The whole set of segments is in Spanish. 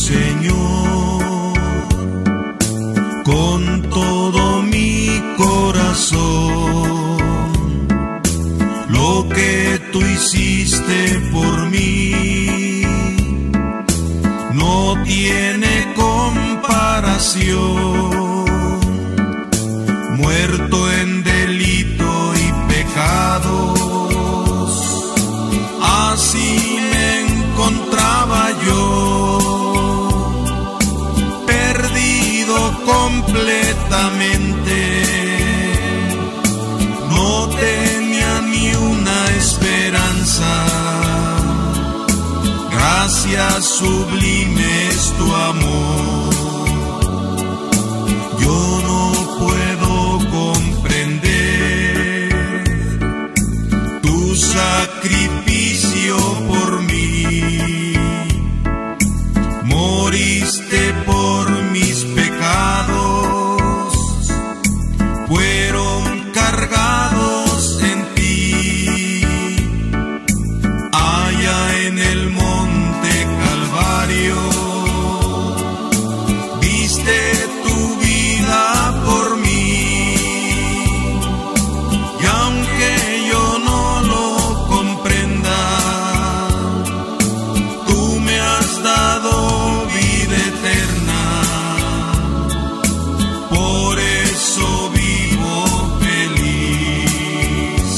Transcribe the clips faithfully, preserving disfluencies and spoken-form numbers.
Señor, con todo mi corazón. Lo que tú hiciste por mí no tiene comparación. Muerto en delito y pecados, así me encontraba yo, perdido completamente. No tenía ni una esperanza. Gracias, sublime es tu amor. Yo no puedo comprender tu sacrificio por mí. Moriste por mis pecados, fueron cargados en ti. Allá en el monte Calvario, diste tu vida por mí. Y aunque yo no lo comprenda, tú me has dado vida eterna. Por eso vivo feliz.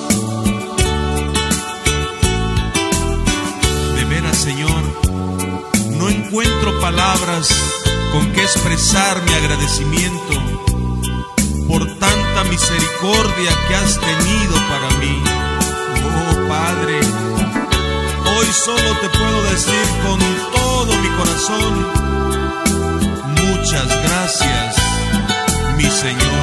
De veras, Señor, no encuentro palabras con que expresar mi agradecimiento por tanta misericordia que has tenido para mí. Oh Padre, hoy solo te puedo decir con todo mi corazón: muchas gracias, mi Señor.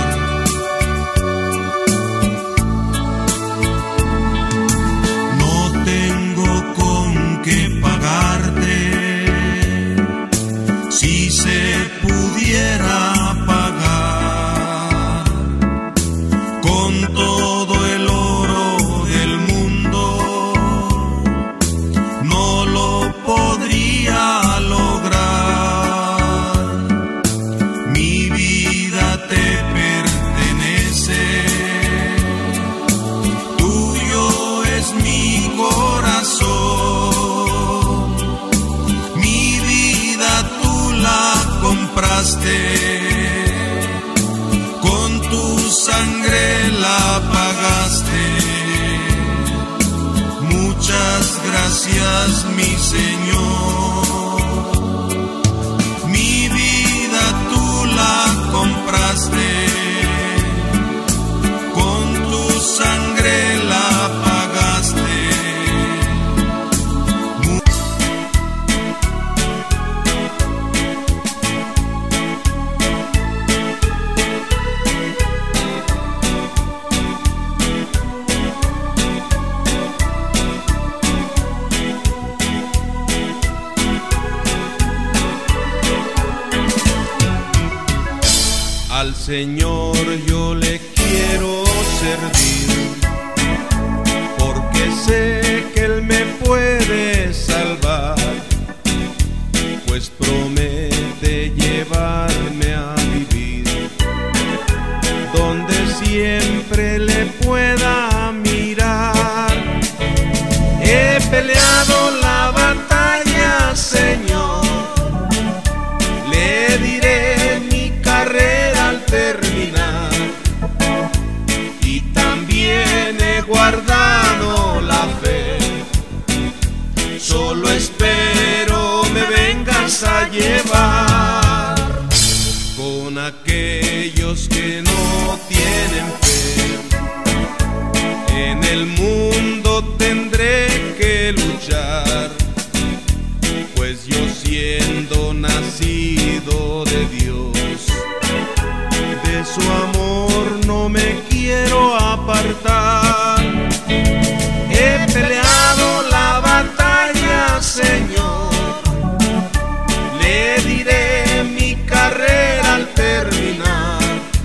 No tengo con qué pagarte. Si se pudiera pagar con todo el oro del mundo, no lo podría lograr. Mi vida te pertenece, tuyo es mi corazón. Mi vida tú la compraste, con tu sangre la pagaste. Muchas gracias, mi Señor. Mi vida tú la compraste, con tu sangre la pagaste. Al Señor yo le quiero servir, porque sé que Él me puede salvar, pues promete llevarme a vivir donde siempre le pueda mirar. He peleado la batalla, Señor, le diré mi carrera al terminar, y también he guardado la fe. Solo espero me vengas a llevar con aquellos que no tienen fe. En el mundo tendré que luchar, pues yo siendo nacido de Dios, de su amor no me quiero apartar. He peleado la batalla, Señor, le diré mi carrera al terminar,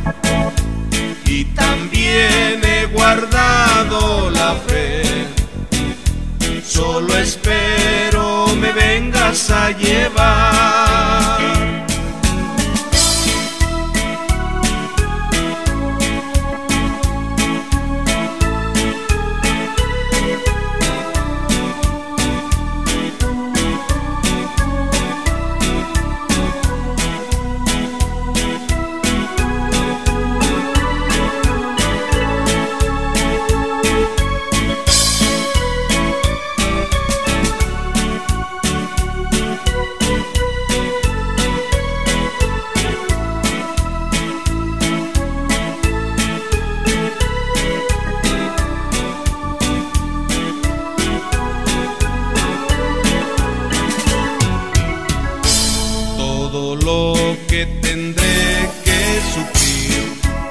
y también he guardado la fe. Solo espero me vengas a llevar Todo lo que tendré que sufrir,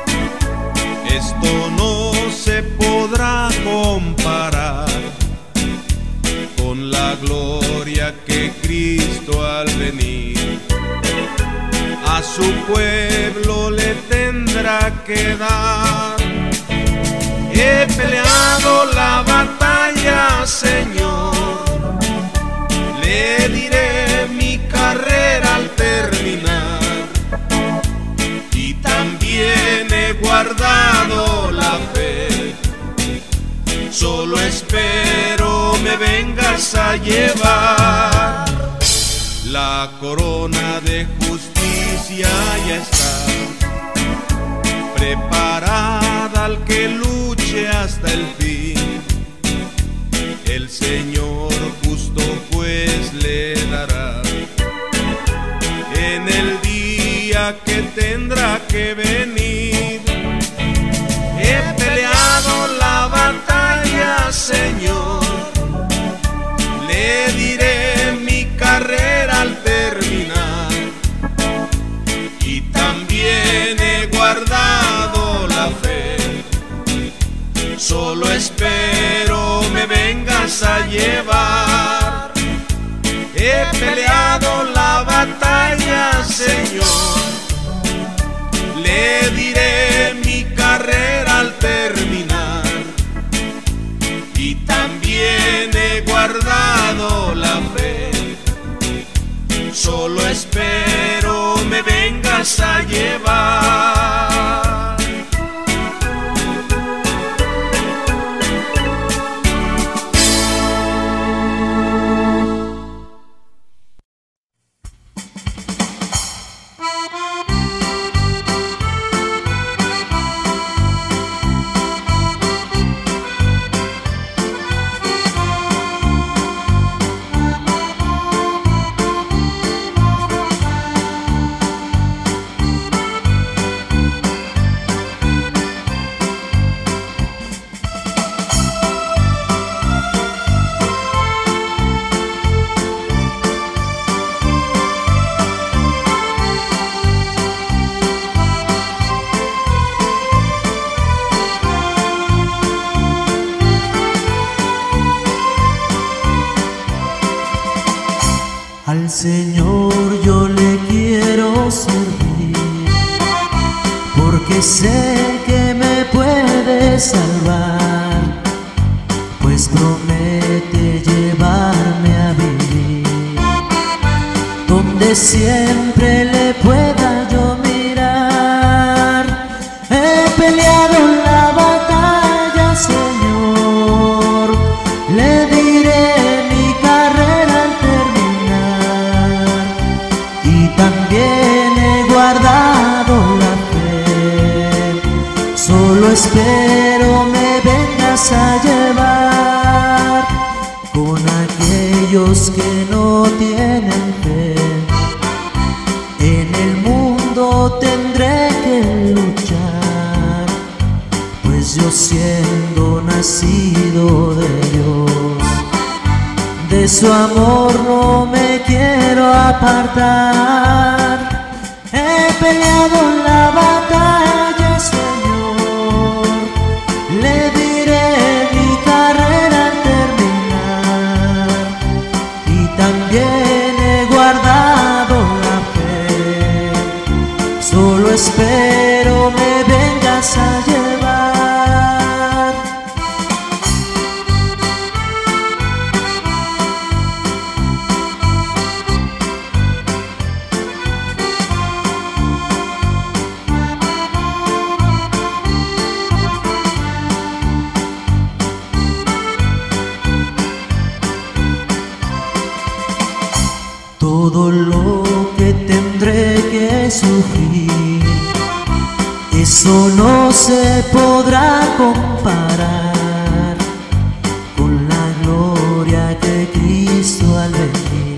esto no se podrá comparar con la gloria que Cristo al venir a su pueblo le tendrá que dar. He peleado la batalla, Señor, le diré mi carrera al terminar, y también he guardado la fe. Solo espero me vengas a llevar. La corona de justicia ya está preparada al que luche hasta el fin. El Señor justo pues le dará en el día que tendrá que venir. He peleado la batalla, Señor, le diré mi carrera al terminar, y también he guardado la fe. Solo espero me vengas a llevar. He peleado la batalla, Señor, le diré mi carrera al terminar, y también he guardado la fe. Solo espero me vengas a llevar. Al Señor yo le quiero servir, porque sé que me puede salvar, pues promete llevarme a vivir donde siempre le pueda yo mirar. He peleado la batalla, Señor, le diré mi carrera al terminar, y también he guardado la fe. Solo espero me vengas a llevar. Con aquellos que no tienen fe, en el mundo tendré que luchar, pues yo siendo nacido de Dios, de su amor no me quiero apartar. He peleado la batalla, Señor, le diré mi carrera al terminar, y también he guardado la fe. Solo espero me vengas a llevar. todo lo que tendré que sufrir, eso no se podrá comparar con la gloria que Cristo al venir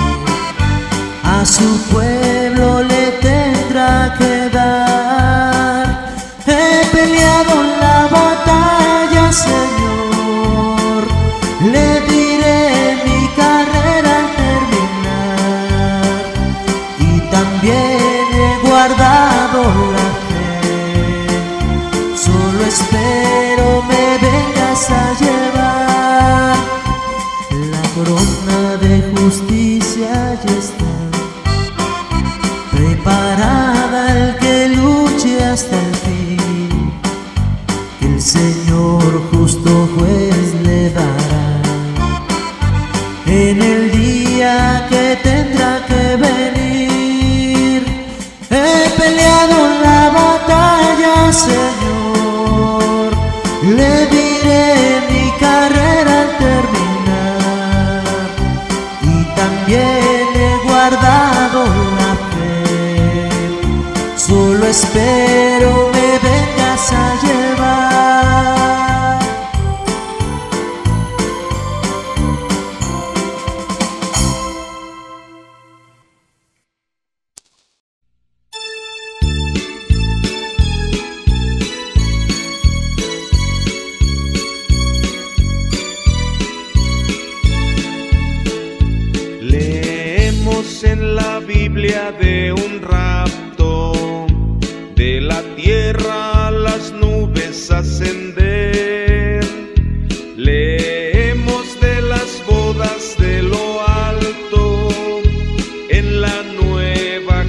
a su pueblo le tendrá que dar. He peleado la batalla, Señor, le diré mi carrera al terminar, y también he guardado la fe, solo espero me vengas a llevar. La corona de justicia ya está preparada, el que luche hasta el fin, que el Señor justo juez le dará en el día que tendrá que venir. He peleado la batalla, Señor, le diré mi carrera al terminar, y también he guardado la fe, solo espero me vengas a llevar. Leemos en la Biblia de un rapto, de la tierra a las nubes ascender. Leemos de las bodas de lo alto en la nueva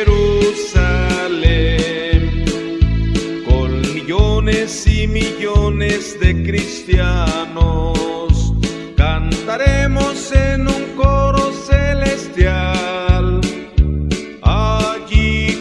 Jerusalén, con millones y millones de cristianos cantaremos en un coro celestial. Allí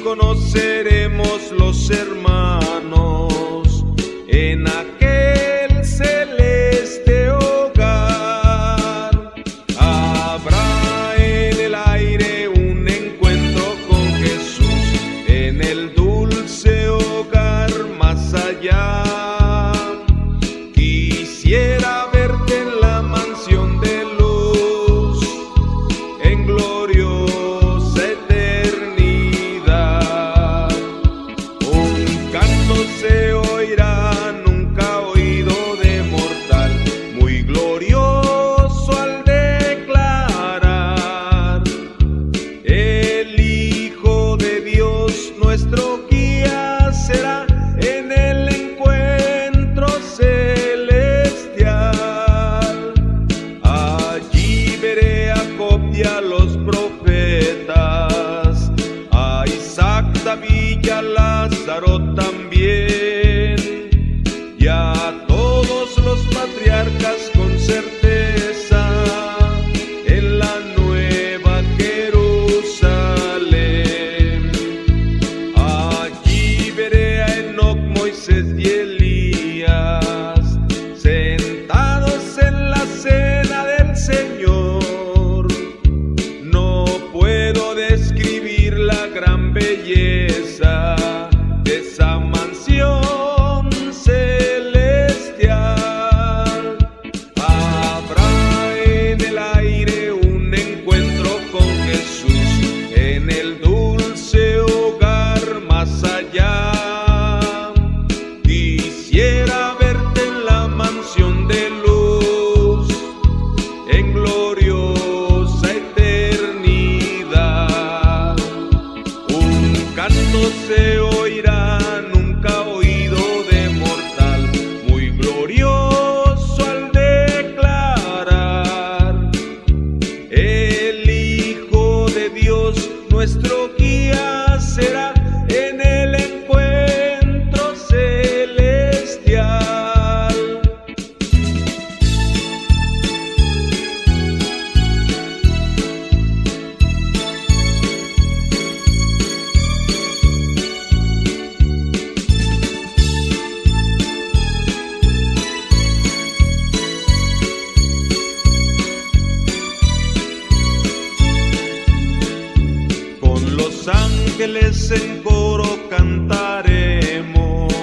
ángeles en coro cantaremos,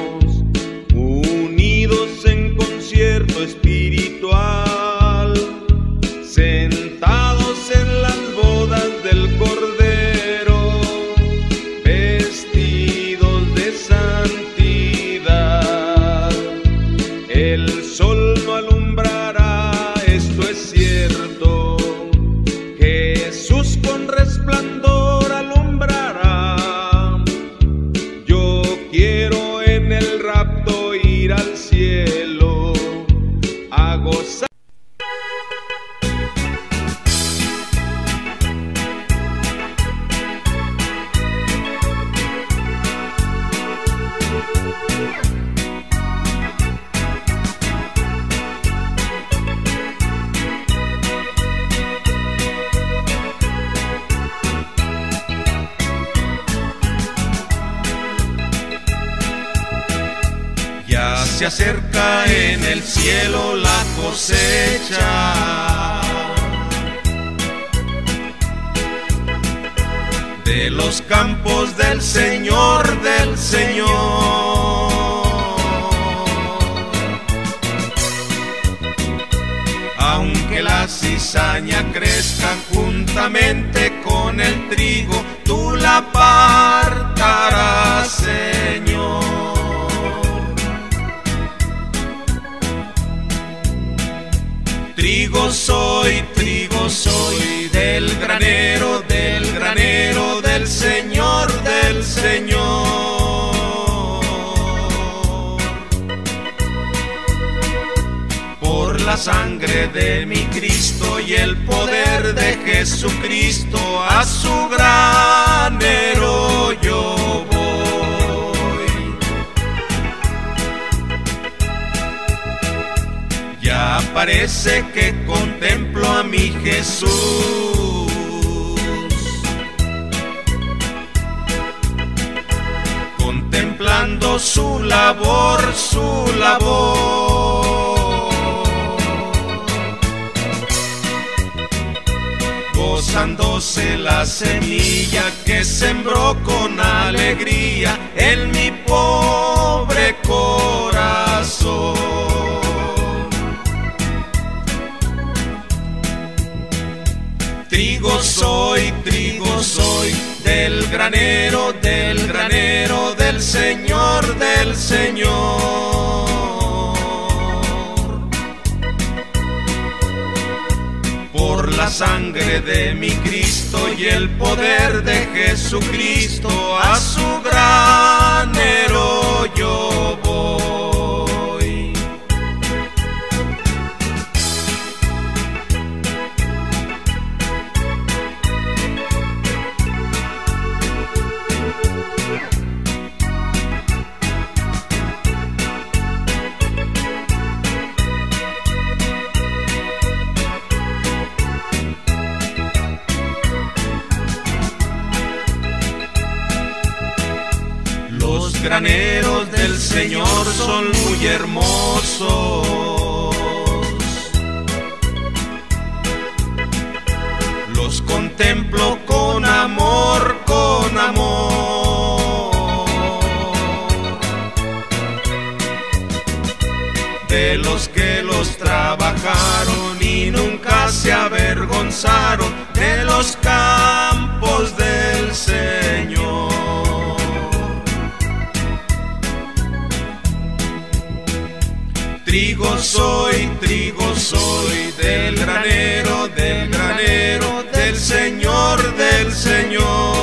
unidos en concierto espiritual, sentados en las bodas del Cordero, vestidos de santidad. El sol no alumbrará, esto es cierto, Jesús con resplandor alumbrará. Yo quiero en el rapto ir al cielo a gozar. Ya se acerca en el cielo la cosecha de los campos del Señor, del Señor. Aunque la cizaña crezca juntamente con el trigo, tú la apartarás, Señor. Trigo soy, trigo soy, del granero, del granero, del Señor, del Señor. Por la sangre de mi Cristo y el poder de Jesucristo, a su granero yo voy. Ya parece que contemplo a mi Jesús, contemplando su labor, su labor, gozándose la semilla que sembró con alegría en mi pobre corazón. Trigo soy, trigo soy, del granero, del granero, del Señor, del Señor. Por la sangre de mi Cristo y el poder de Jesucristo, a su granero yo voy. Los graneros del Señor son muy hermosos, los contemplo con amor, con amor. De los que los trabajaron y nunca se avergonzaron de los campos del Señor. Trigo soy, trigo soy, del granero, del granero, del Señor, del Señor.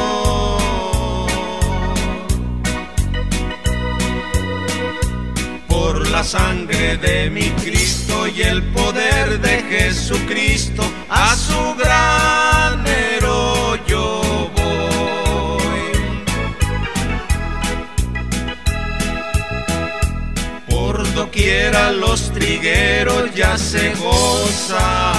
Por la sangre de mi Cristo y el poder de Jesucristo, a su granero yo voy. Por doquiera los trigueros ya se gozan,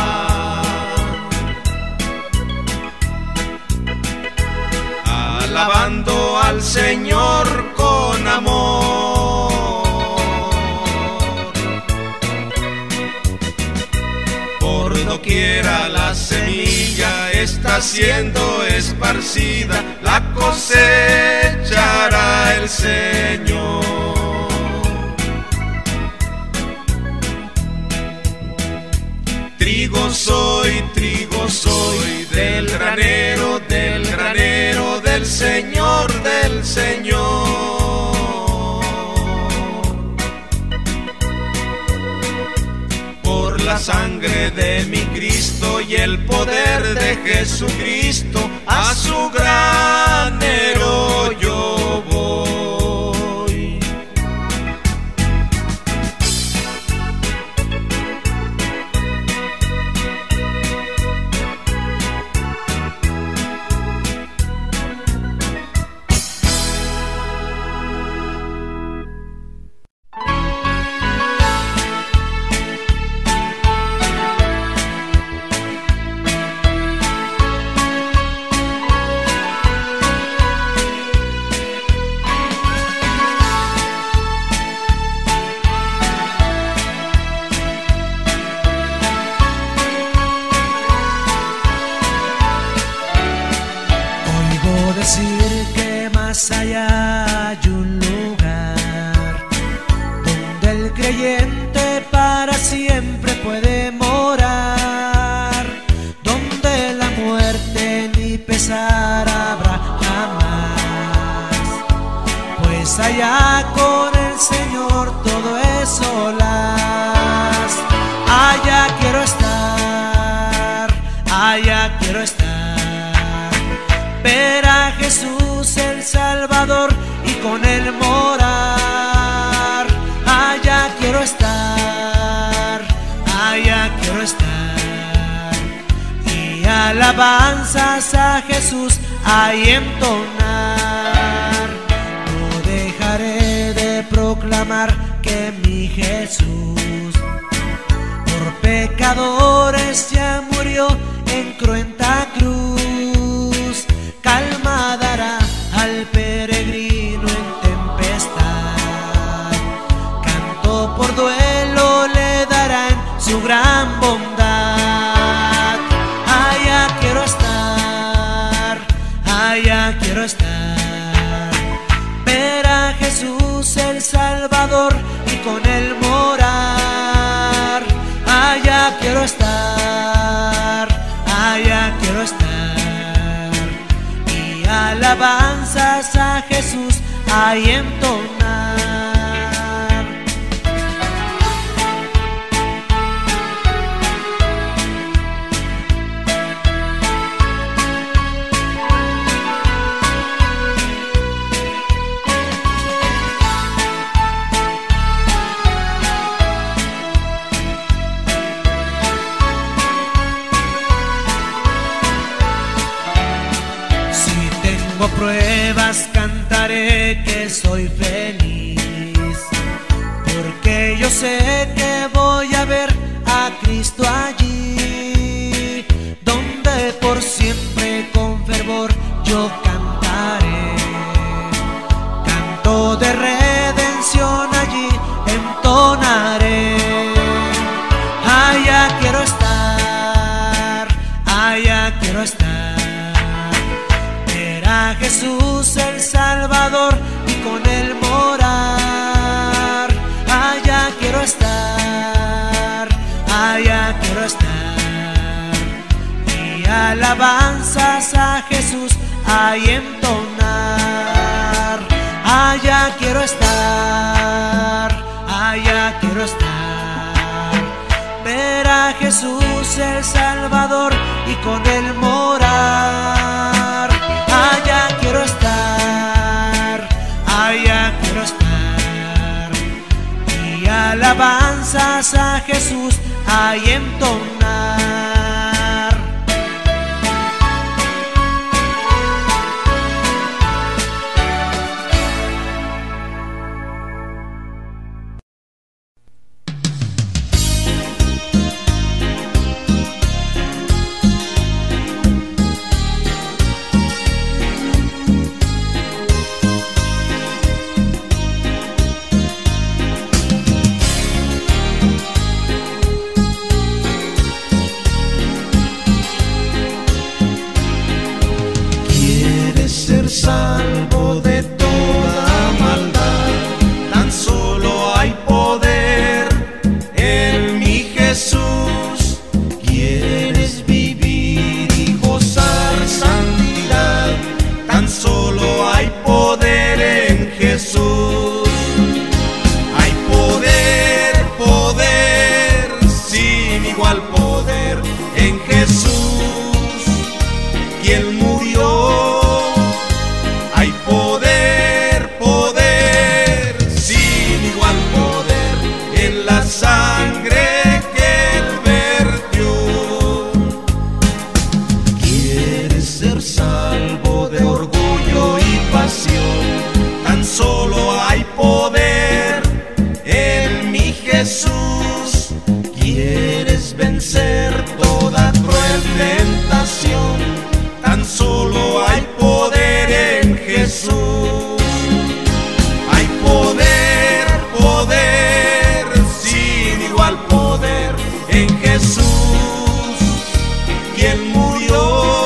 alabando al Señor con amor. Por doquiera tierra la semilla está siendo esparcida, la cosechará el Señor. Trigo soy, trigo soy, del granero, del granero, del Señor, del Señor. Por la sangre de mi Cristo y el poder de Jesucristo, a su granero yo voy. Allá hay un lugar donde el creyente para siempre puede morar, donde la muerte ni pesar habrá jamás, pues allá con el Señor todo es solas. Allá quiero estar, allá quiero estar, ver a Jesús el Salvador y con él morar. Allá quiero estar, allá quiero estar, y alabanzas a Jesús ahí entonar. No dejaré de proclamar que mi Jesús por pecadores ya murió en cruenta cruz. Calma dará al peregrino en tempestad, canto por duelo le darán su gran bondad. Allá quiero estar, allá quiero estar, ver a Jesús el Salvador y con él morar. Allá quiero estar, allá quiero estar, alabanzas a Jesús ahí entonar. Pruebas cantaré que soy feliz, porque yo sé que voy a ver a Cristo allí, donde por siempre con fervor yo cantaré. Canto de redención allí entonaré. Allá quiero estar, allá quiero estar, a Jesús el Salvador y con él morar. Allá quiero estar, allá quiero estar, y alabanzas a Jesús ahí entonar. Allá quiero estar, allá quiero estar, ver a Jesús el Salvador y con él morar. Allá quiero estar, allá quiero estar, y alabanzas a Jesús ahí entonar. tentación, tan solo hay poder en Jesús. Hay poder, poder, sin igual poder en Jesús, quien murió.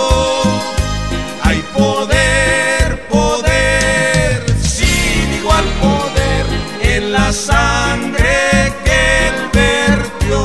Hay poder, poder, sin igual poder en la sangre que Él vertió.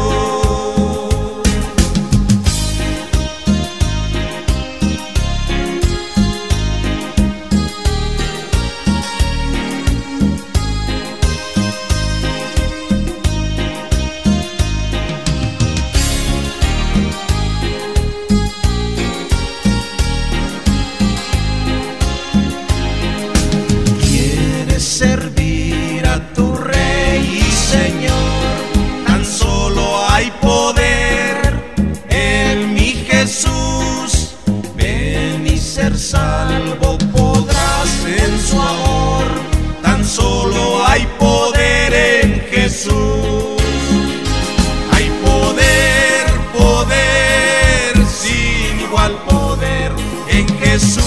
Servir a tu Rey y Señor, tan solo hay poder en mi Jesús. Ven y ser salvo podrás en su amor, tan solo hay poder en Jesús. Hay poder, poder, sin igual poder en Jesús,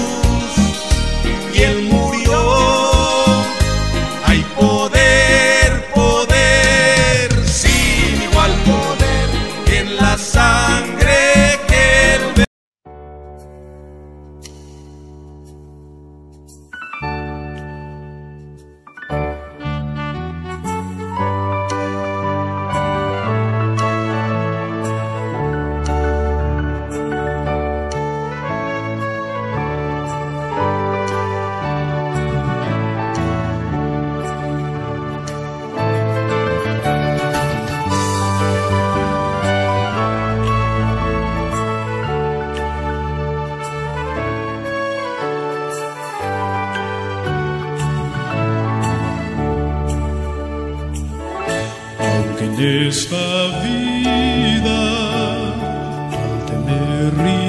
quien murió. Hay poder, poder, sin igual poder en la sangre que Él vertió. En esta vida, al tener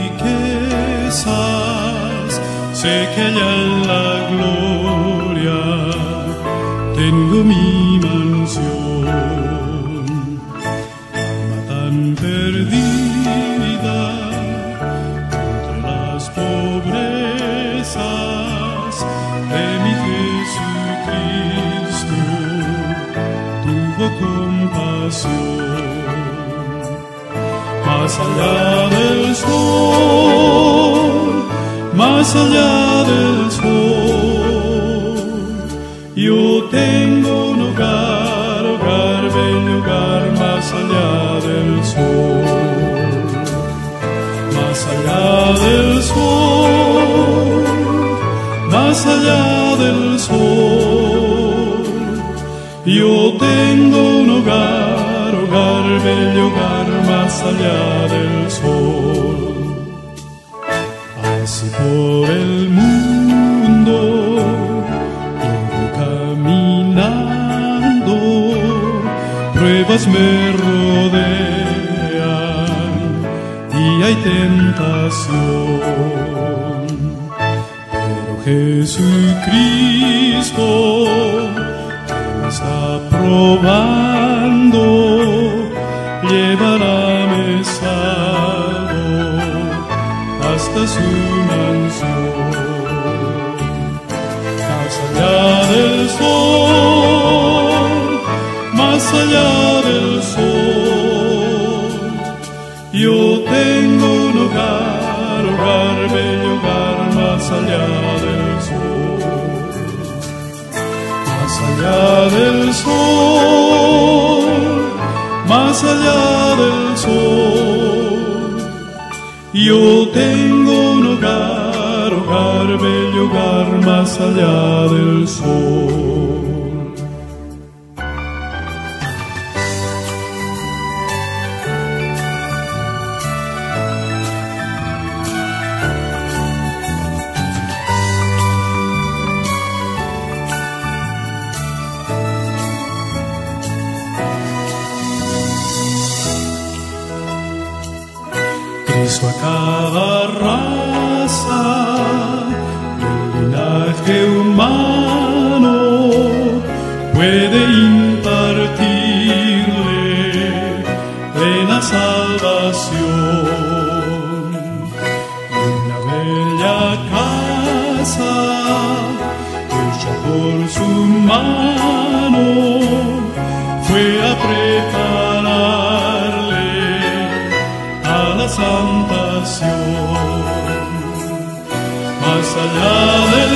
riquezas, sé que allá en la gloria tengo mi mansión. Alma tan perdida entre las pobrezas de mi Jesucristo, tuvo compasión. Más allá del sol, más allá del sol, yo tengo un hogar, hogar, bello hogar, más allá del sol. Más allá del sol, más allá del sol, yo tengo un hogar, hogar, bello hogar, más allá del sol. Así por el mundo yo voy caminando, pruebas me rodean y hay tentación. Pero Jesucristo está probando, llevarame salvo hasta su mansión. Más allá del sol, más allá del sol, yo tengo un hogar, hogar, bello hogar, más allá del sol. Más allá del sol, más allá del sol, yo tengo un hogar, hogar, bello hogar, más allá del sol. Cristo a cada raza del linaje humano puede impartirle plena salvación. salvación. Más allá del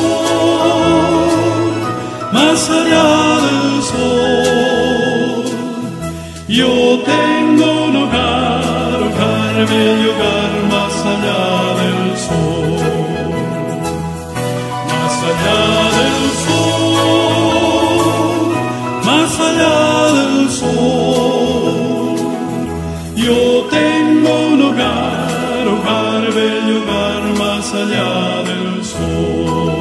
sol, más allá del sol, yo tengo un hogar, hogar, bello hogar, más allá del sol. Más allá del sol, más allá del sol, yo tengo un hogar, hogar, bello hogar, más allá del sol.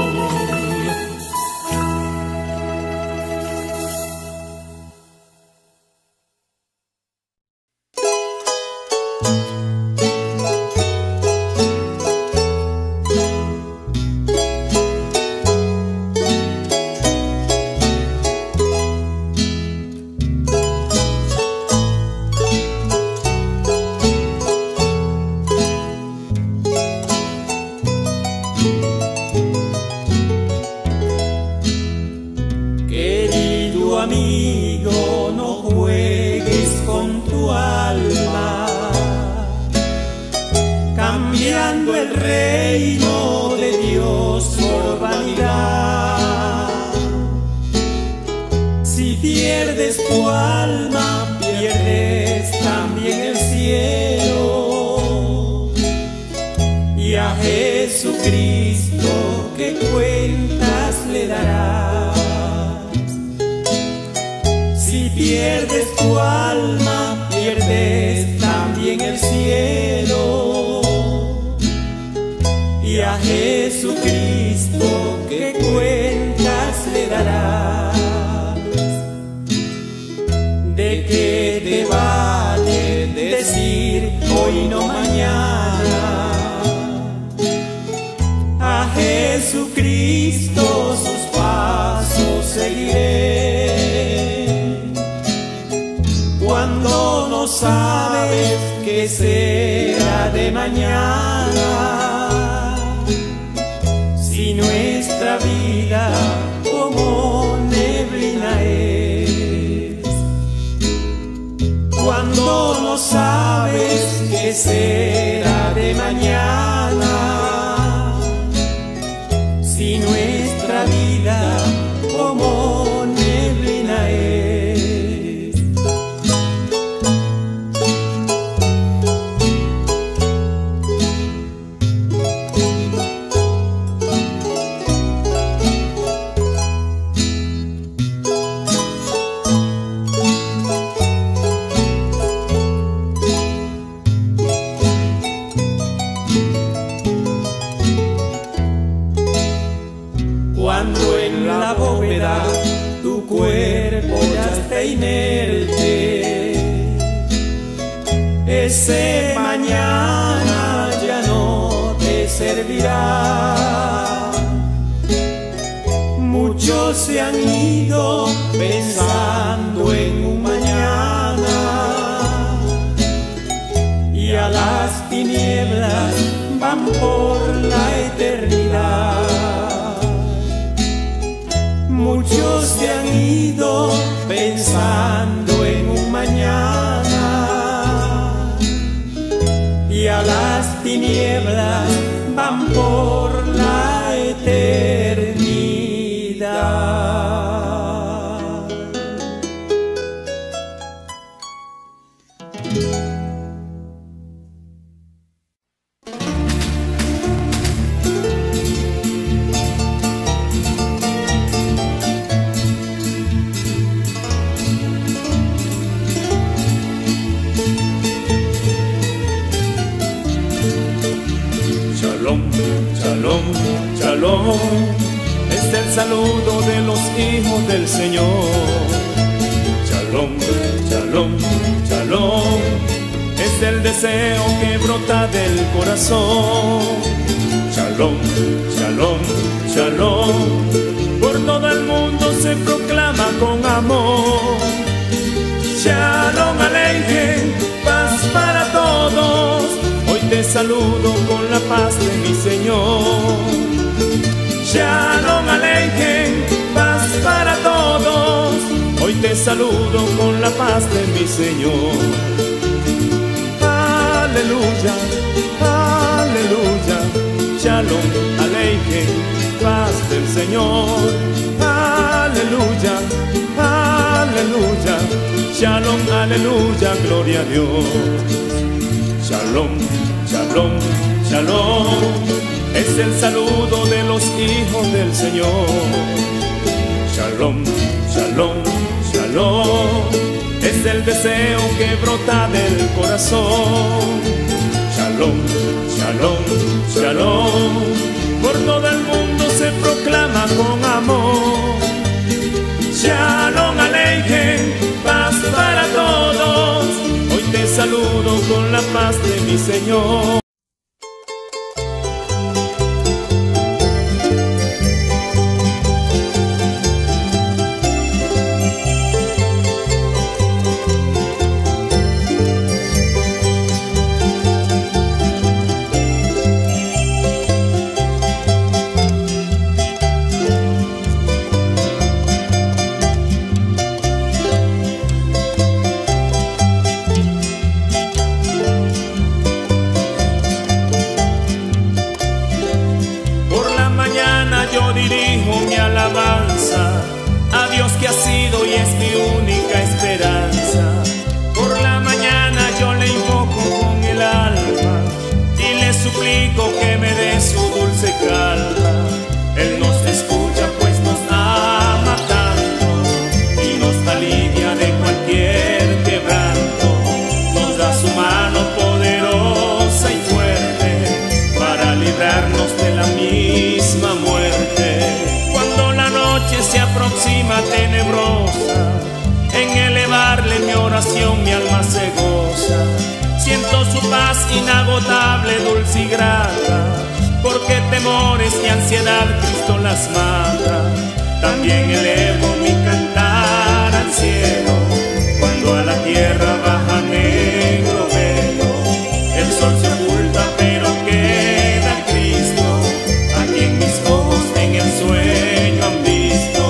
Saludo con la paz de mi Señor. Shalom Aleichem, paz para todos. Hoy te saludo con la paz de mi Señor. Aleluya. aleluya, aleluya. Shalom Aleichem, paz del Señor. Aleluya, aleluya. Shalom, aleluya, gloria a Dios. Shalom, shalom, shalom. Es el saludo de los hijos del Señor. Shalom, shalom, shalom. Es el deseo que brota del corazón. Shalom, shalom, shalom. Por todo el mundo se proclama con amor. Shalom Aleichem, paz para todos. Hoy te saludo con la paz de mi Señor. A Dios que ha sido y es mi única esperanza. Por la mañana yo le invoco con el alma y le suplico que me dé su dulce calma. Él nos escucha pues nos ama tanto y nos alivia de cualquier quebranto. Nos da su mano poderosa y fuerte para librarnos de la misma muerte. Se aproxima tenebrosa, en elevarle mi oración mi alma se goza. Siento su paz inagotable, dulce y grata, porque temores y ansiedad Cristo las mata. También elevo mi cantar al cielo, cuando a la tierra baja negro velo. El sol se oculta pero queda Cristo, a quien mis ojos en el sueño han visto.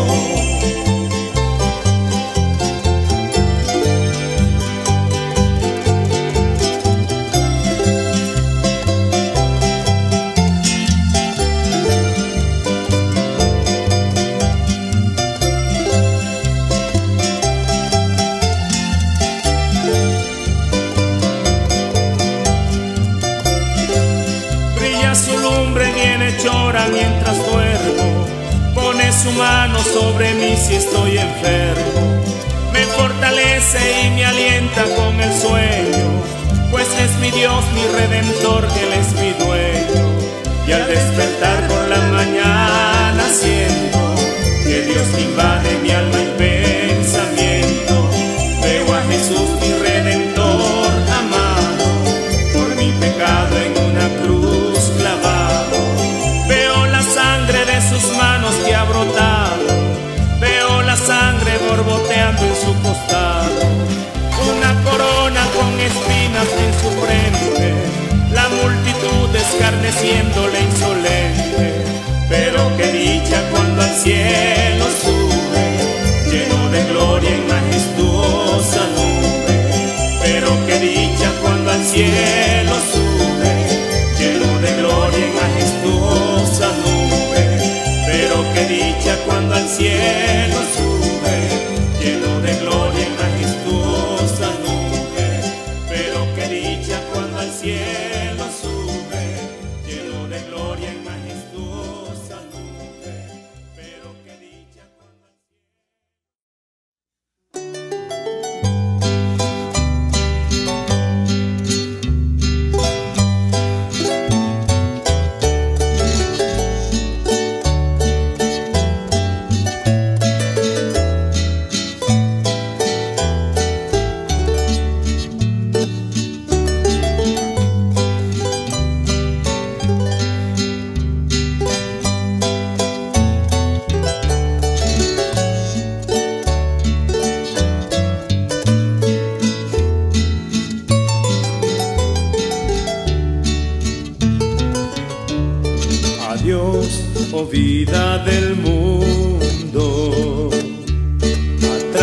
Llora mientras duermo, pone su mano sobre mí si estoy enfermo. Me fortalece y me alienta con el sueño, pues es mi Dios, mi Redentor, Él es mi dueño. Y al despertar por la mañana siento que Dios invade mi alma y pensamiento. Veo a Jesús, mi Redentor amado, por mi pecado en una cruz clavado. De sus manos que ha brotado, veo la sangre borboteando en su costado. Una corona con espinas en su frente, la multitud escarneciéndole insolente. Pero qué dicha cuando al cielo sube, lleno de gloria y majestuosa nube. Pero qué dicha cuando al cielo sube, lleno de gloria y majestuosa nube. Pero qué dicha cuando al cielo sube, lleno de gloria y majestuosa nube. Pero qué dicha cuando al cielo sube, lleno de gloria y majestuosa nube. Pero qué dicha cuando al oh vida del mundo,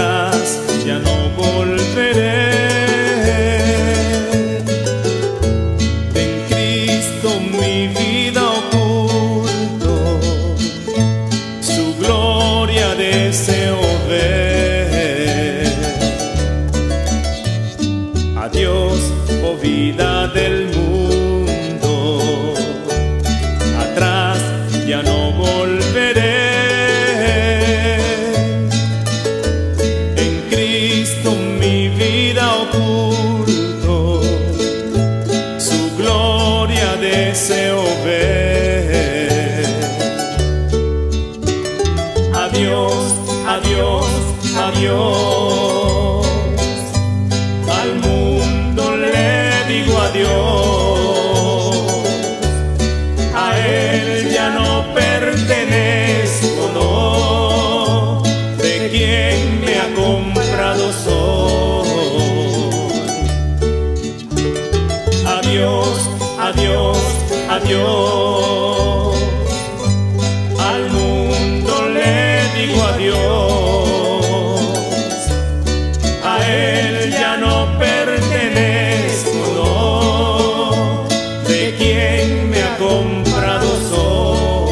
atrás ya no volveré. del mundo. Atrás ya no volveré. En Cristo mi vida oculto, su gloria deseo ver. Adiós, adiós, adiós. Al mundo le digo adiós. A él ya no pertenezco, no. De quien me ha comprado soy. Adiós, adiós, adiós. Al mundo le digo adiós. A él ya no pertenezco, no. De quien me ha comprado soy.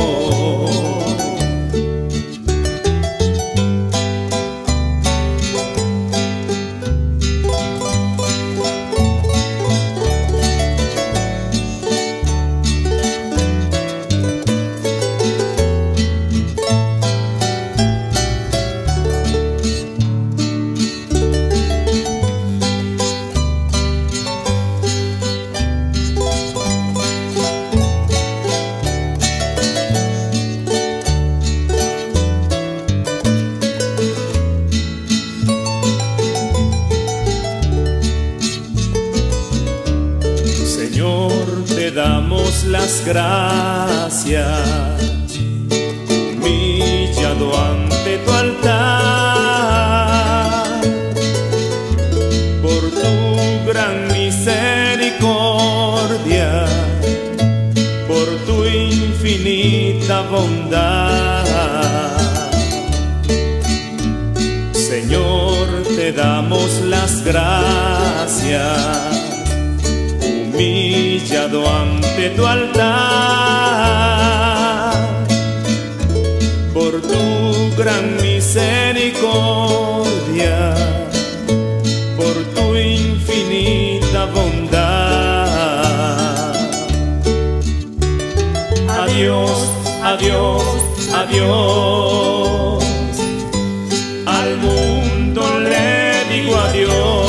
Señor, te damos las gracias, humillado ante tu altar, por tu gran misericordia, por tu infinita bondad. Señor, te damos las gracias, humillado ante tu altar, por tu gran misericordia, por tu infinita bondad. Adiós, adiós, adiós. Al mundo le digo adiós.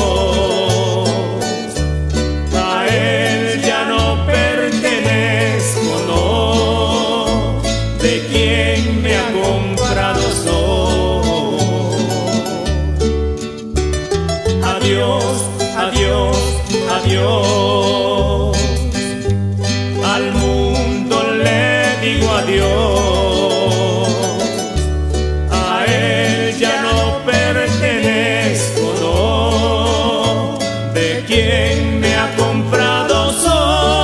De quien me ha comprado soy. Adiós, adiós, adiós. Al mundo le digo adiós. A él ya no pertenezco, no. De quien me ha comprado soy.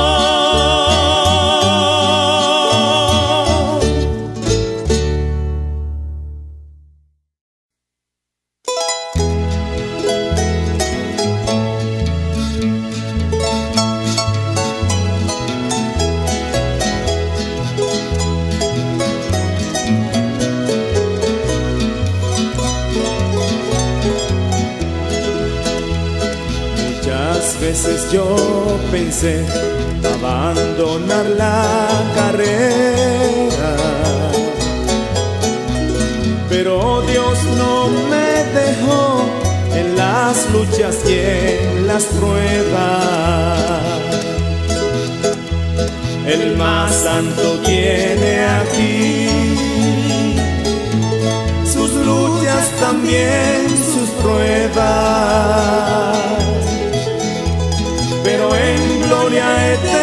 Muchas veces yo pensé abandonar la carrera, pero Dios no me dejó en las luchas y en las pruebas. El más santo tiene aquí sus luchas, también sus pruebas, pero en gloria he de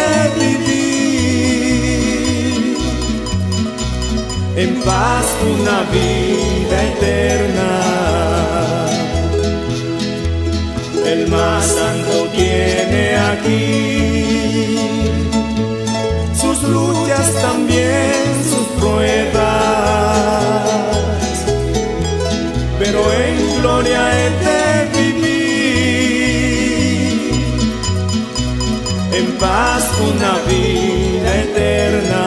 vivir, en paz una vida eterna. El más santo tiene aquí sus luchas, también sus pruebas, pero en gloria he de vivir, en paz una vida eterna.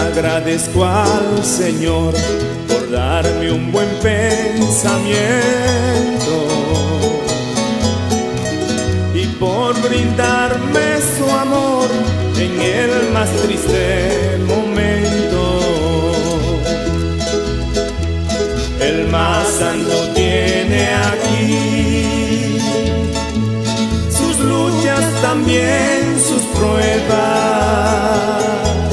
agradezco al Señor por darme un buen pensamiento y por brindarme su amor en el más triste momento. El más santo tiene aquí sus luchas, también sus pruebas,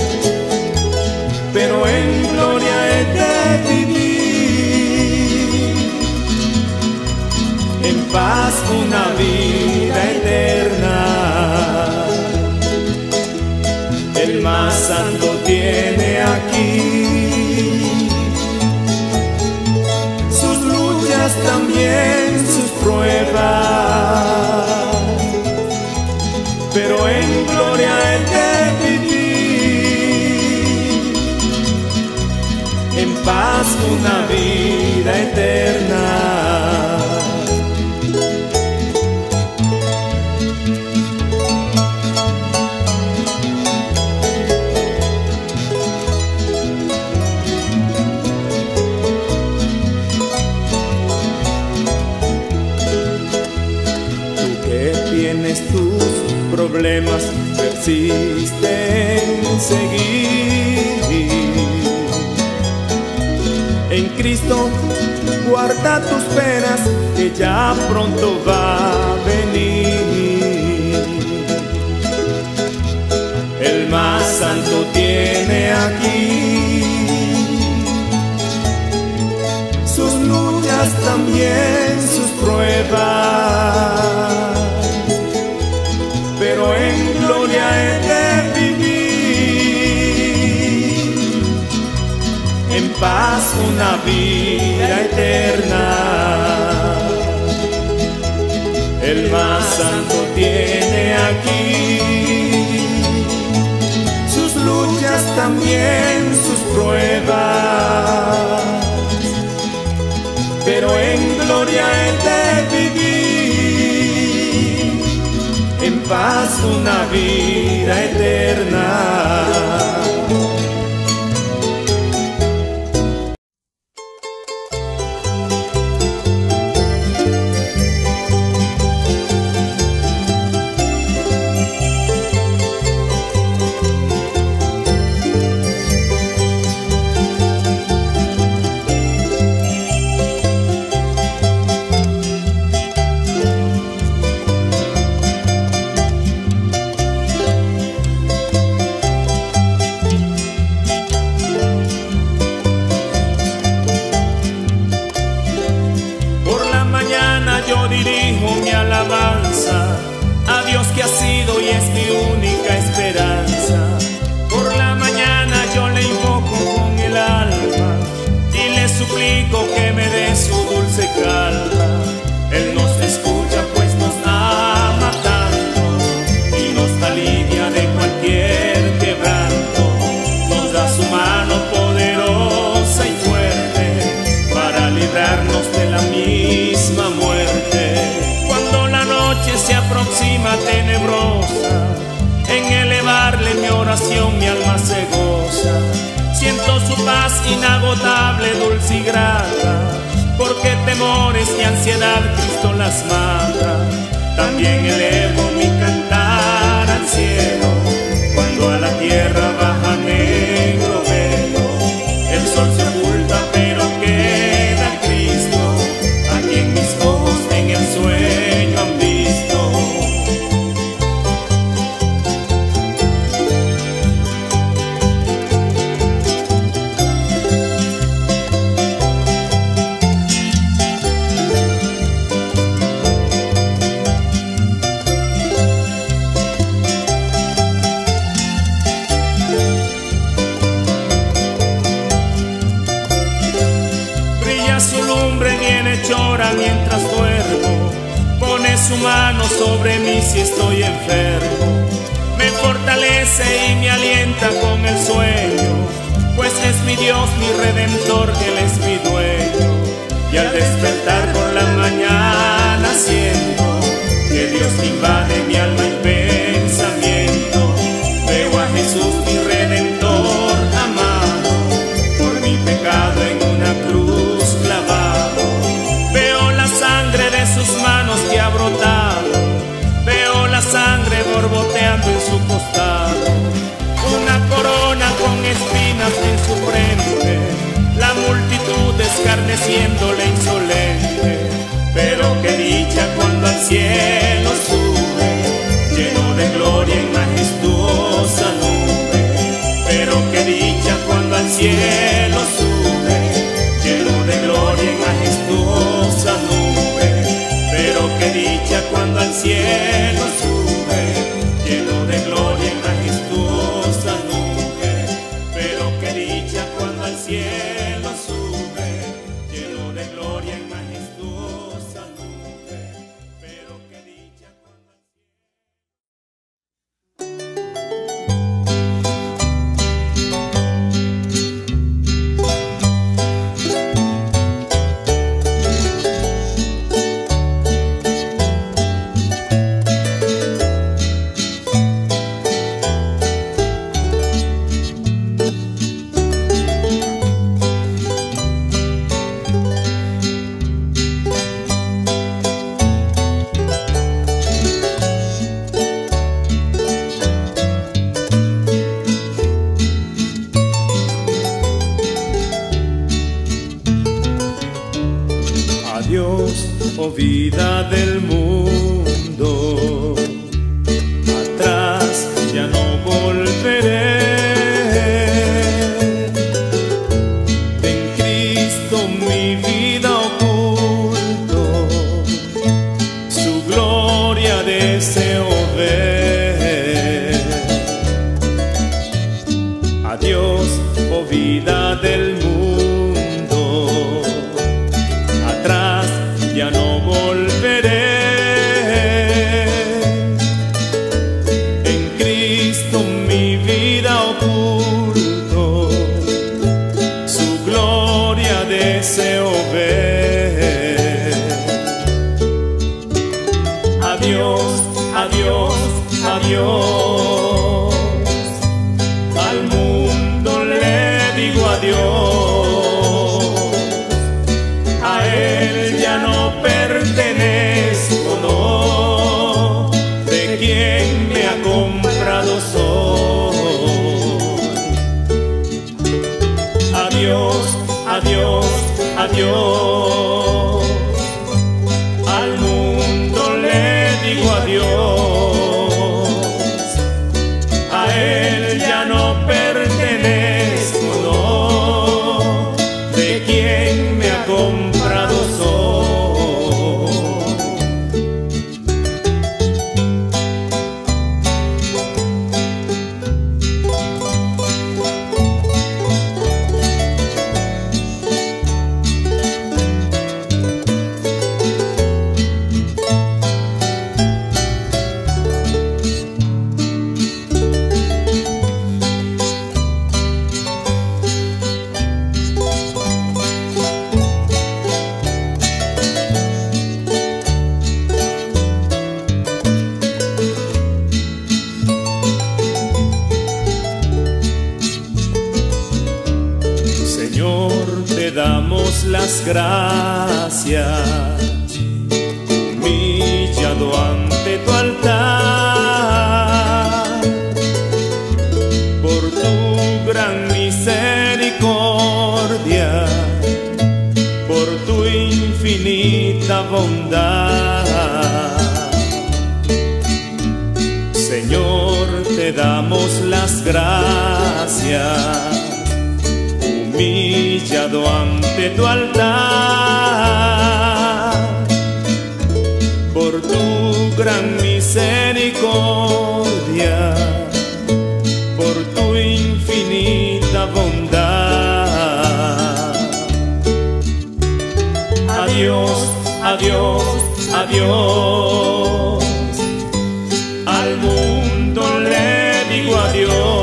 pero en gloria he de vivir, en paz una vida eterna. El más santo tiene aquí sus luchas, también sus pruebas, pero en gloria he de vivir, en paz una vida eterna. Tus problemas persisten en seguir. En Cristo guarda tus penas, que ya pronto va a venir. El más santo tiene aquí sus luchas, también sus pruebas, pero en gloria he de vivir, en paz una vida eterna. El más santo tiene aquí sus luchas, también sus pruebas, pero en gloria he de vivir, en paz una vida eterna. Yo dirijo mi alabanza a Dios que ha sido y es mi única esperanza. Por la mañana yo le invoco con el alma y le suplico que me dé su dulce calma. Él nos escucha pues nos ama tanto y nos alivia de cualquier quebranto. Nos da su mano poderosa y fuerte para librarnos de la misma muerte. Cuando la noche se aproxima tenebrosa, en elevarle mi oración mi alma se goza. Siento su paz inagotable, dulce y grata, porque temores y ansiedad Cristo las mata. También elevo mi cantar al cielo, cuando a la tierra baja negro velo. El sol se oculta pero queda Cristo, a quien mis ojos en el sueño han visto. Su lumbre viene chora mientras duermo, pone su mano sobre mí si estoy enfermo, me fortalece y me alienta con el sueño, pues es mi Dios, mi Redentor, Él es mi dueño. Y al despertar por la mañana siento que Dios invade mi alma y pensamiento, veo a Jesús mi Redentor amado, cielo sube, lleno de gloria en majestuosa nube. Pero qué dicha cuando al cielo sube, lleno de gloria en majestuosa nube. Pero qué dicha cuando al cielo sube, lleno de gloria en majestuosa nube. Pero qué dicha cuando al cielo sube, lleno de gloria en majestuosa nube. Pero qué dicha cuando al Adiós, oh vida del mundo, atrás ya no volveré. En Cristo mi vida oculto, su gloria deseo ver. Adiós, oh vida del mundo, ya no volveré. En Cristo mi vida oculto, su gloria deseo ver. Adiós, adiós, adiós, al mundo le digo adiós. A él ya no pertenezco, no, de quien me ha comprado soy. Adiós, adiós, adiós, al mundo le digo adiós. A él ya no pertenezco, no, de quien me ha comprado soy. Damos las gracias, humillado ante tu altar, por tu gran misericordia, por tu infinita bondad. Señor, te damos las gracias, humillado ante tu altar, por tu gran misericordia, por tu infinita bondad. Adiós, adiós, adiós, al mundo le digo adiós.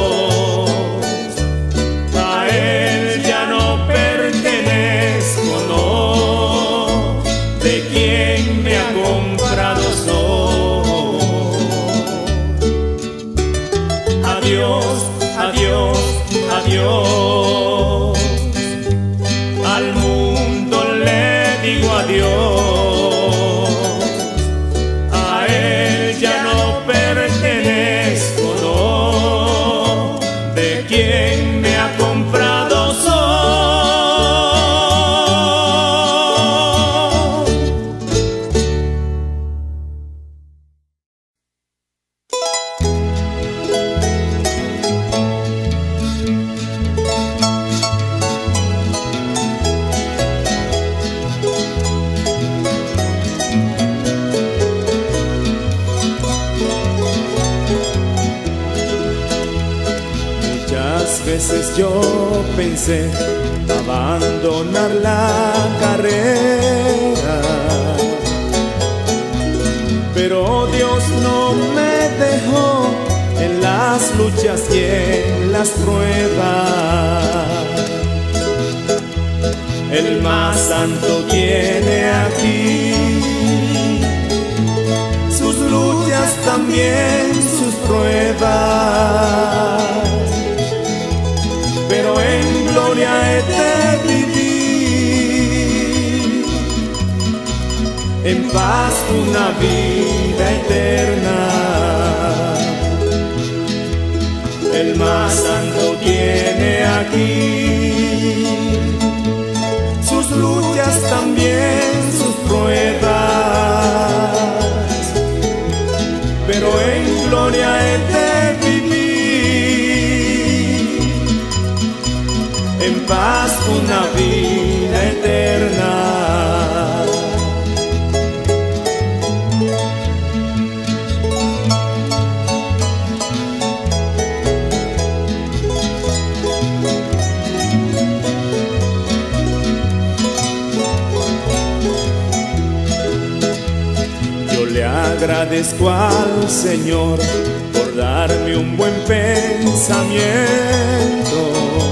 Adiós, adiós, adiós, al mundo le digo adiós. veces yo pensé abandonar la carrera, pero Dios no me dejó en las luchas y en las pruebas. El más santo tiene aquí sus luchas, también sus pruebas, pero en gloria he de vivir, en paz una vida eterna. El más santo tiene aquí sus luchas, también sus pruebas, pero en gloria he de vivir, en paz una vida eterna. Agradezco al Señor por darme un buen pensamiento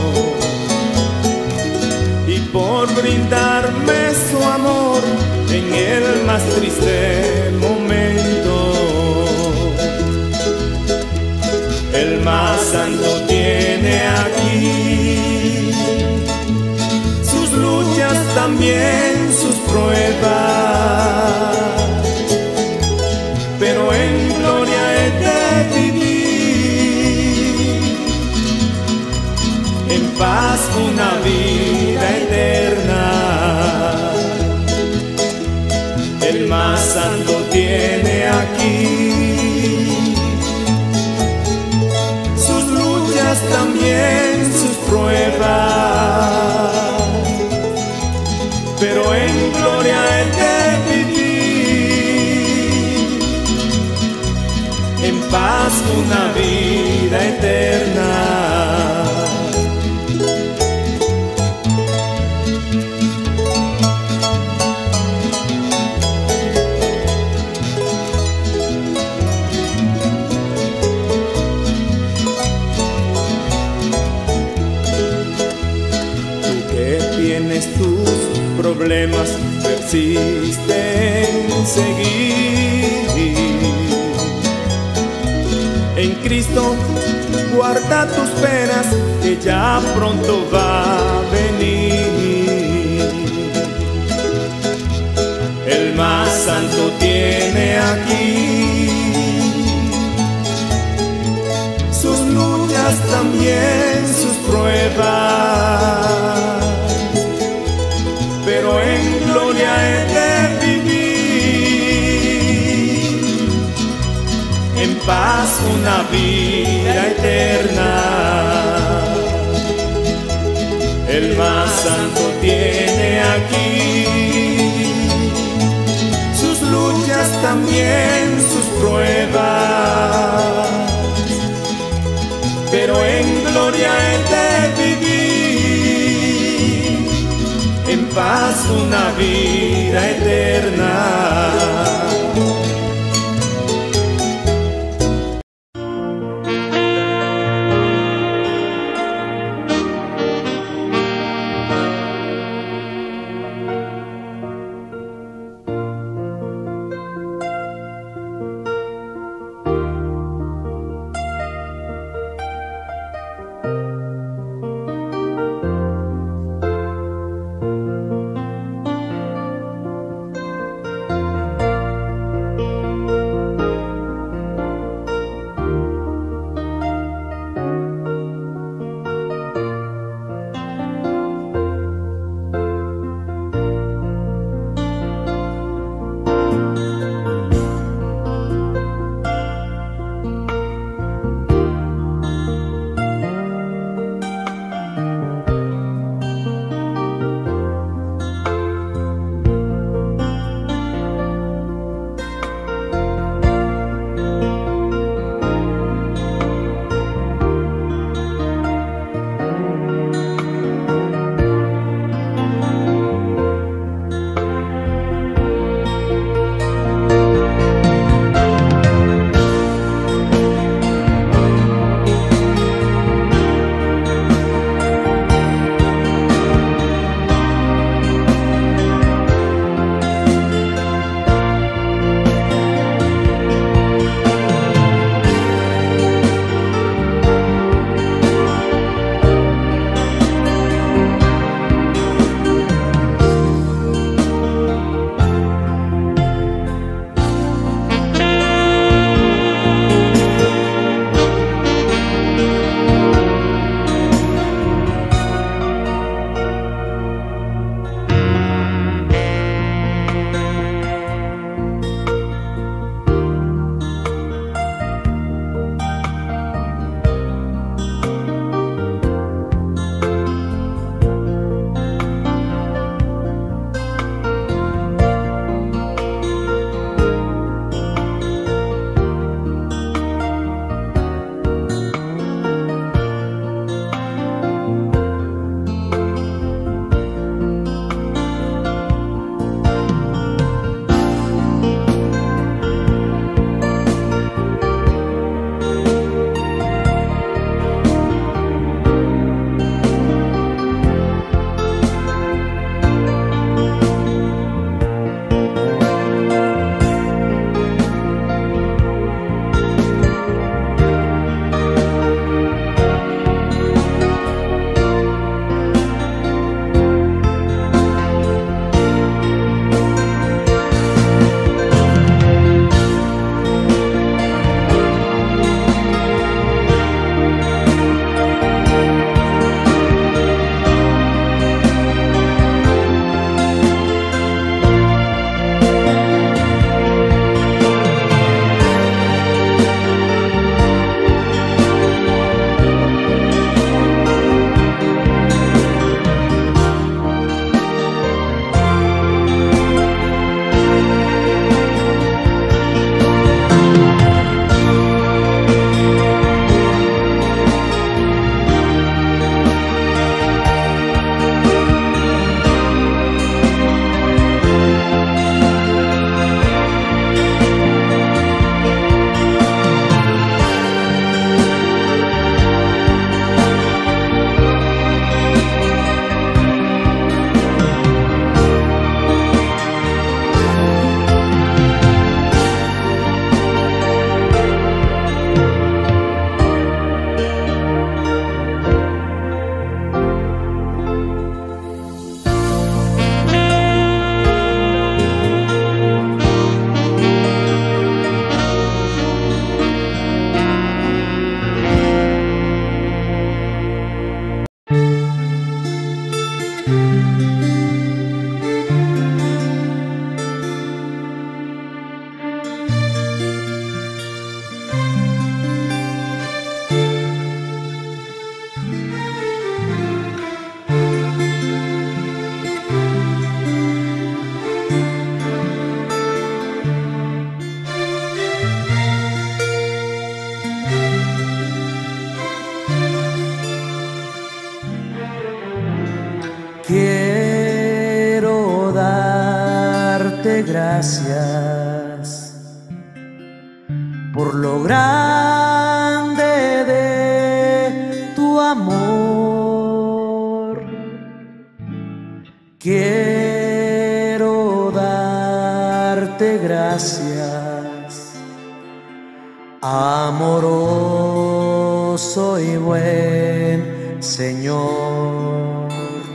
y por brindarme su amor en el más triste momento. El más santo tiene aquí sus luchas, también sus pruebas, pero en gloria he de vivir, en paz una vida eterna. El más santo tiene aquí sus luchas, también sus pruebas, pero en gloria he de vivir, en paz una vida eterna. Tú que tienes tus problemas, persiste en seguir. En Cristo guarda tus penas, que ya pronto va a venir. El más santo tiene aquí sus luchas, también sus pruebas, pero en gloria he de vivir, en paz una vida eterna. El más santo tiene aquí sus luchas, también sus pruebas, pero en gloria he de vivir, en paz una vida eterna. darte gracias por lo grande de tu amor. Quiero darte gracias, amoroso y buen Señor.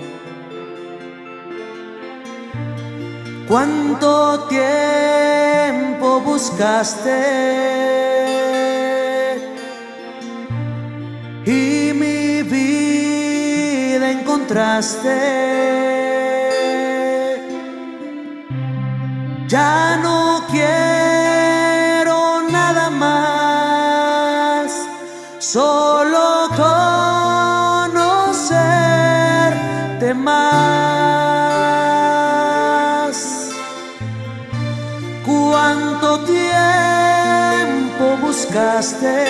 ¿Cuánto tiempo buscaste y mi vida encontraste? Ya no quiero nada más, solo conocerte más. ¿Cuánto tiempo buscaste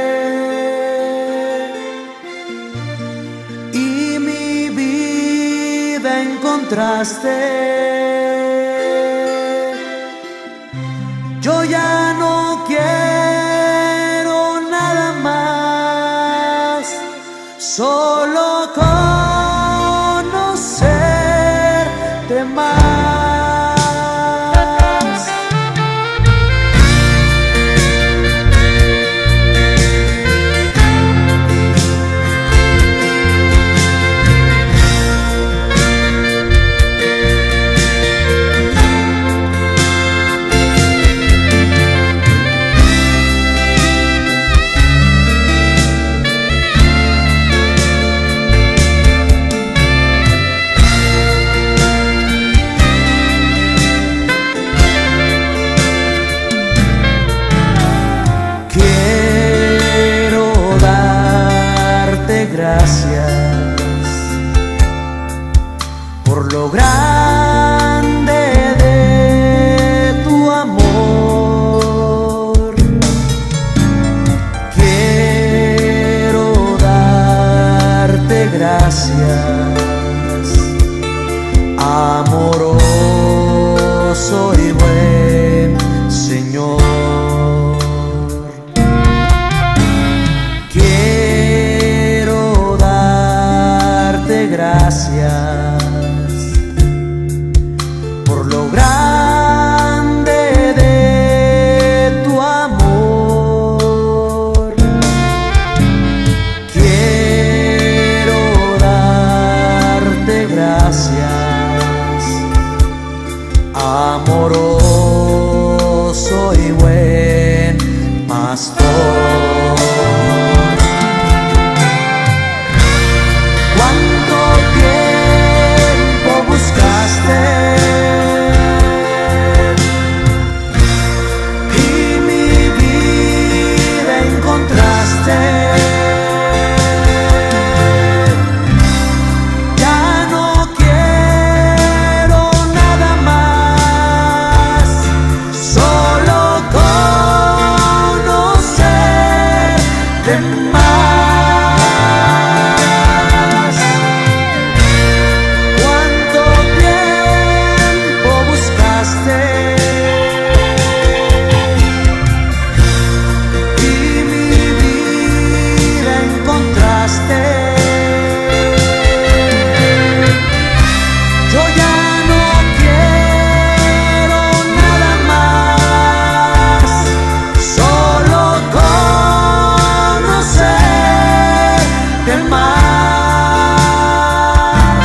y mi vida encontraste? Yo ya no quiero nada más, solo conocerte más. Gracias por lo grande de tu amor. Quiero darte gracias, amoroso y buen Señor. Gracias por lo grande de tu amor. Quiero darte gracias, amoroso y buen pastor. Y mi vida encontraste. Ya no quiero nada más, solo conocerte más. ¿Cuánto tiempo buscaste y mi vida encontraste? Yo ya no quiero nada más, solo conocerte más.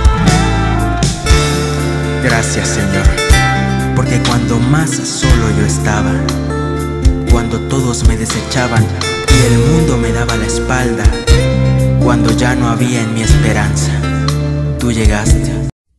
Gracias, Señor, porque cuando más solo yo estaba, cuando todos me desechaban y el mundo me daba la espalda, cuando ya no había en mi esperanza, tú llegaste.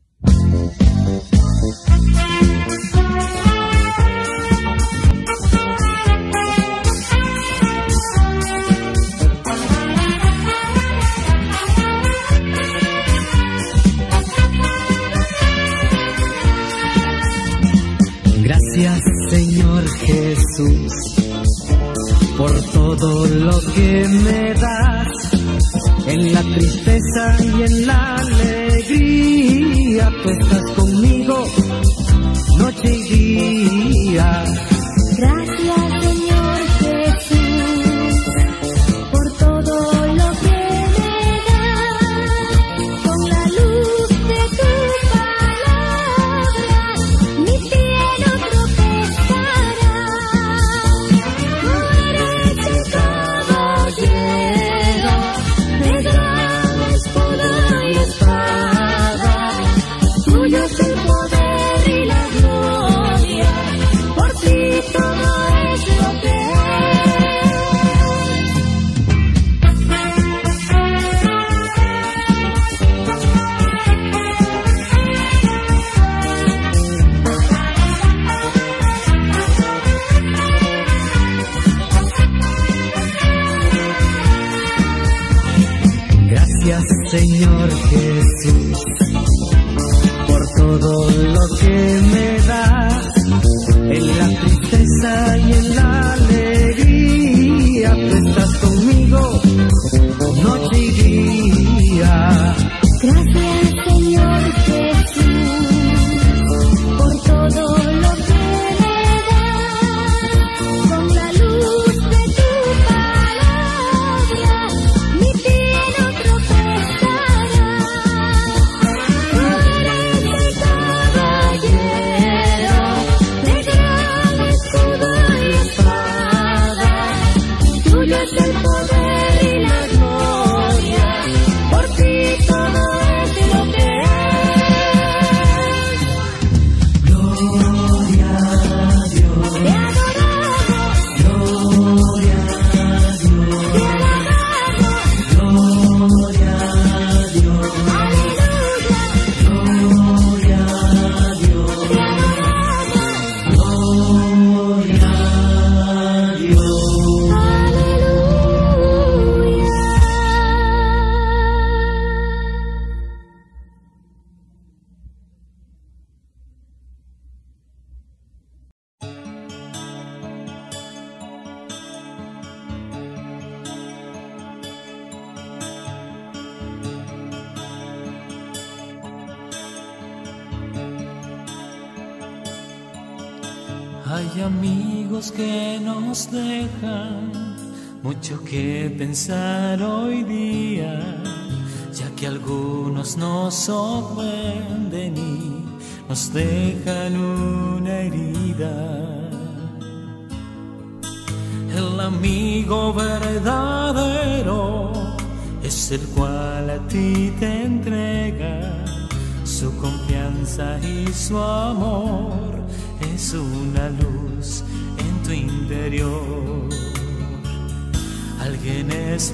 Gracias, Señor Jesús, por todo lo que me das, en la tristeza y en la alegría. Tú estás conmigo, noche y día. Gracias, Señor Jesús, por todo lo que me das. Con la luz de tu palabra, mi pie no tropezará. Tú eres el caballero de gran escudo y espada. Tuyo es el poder y la gloria, por ti todo es lo que es. Gracias, Señor Jesús, por todo lo que me das, en la tristeza y en la alegría. Tú estás conmigo, noche y día. Gracias, Señor Jesús, por todo lo que me das. Con la luz de tu palabra, mi pie no tropezará. Tú eres el caballero de gran escudo y espada. Tuyo es el poder y la gloria, por ti todo es lo que es. Gloria a Dios, Te adoramos, gloria a Dios, te alabamos, gloria a Dios, aleluya, gloria a Dios, te adoramos, gloria a Dios. Hay amigos que nos dejan mucho que pensar hoy día, ya que algunos nos ofenden y nos dejan una herida. El amigo verdadero es el cual a ti te entrega su confianza y su amor. Es una luz en tu interior, alguien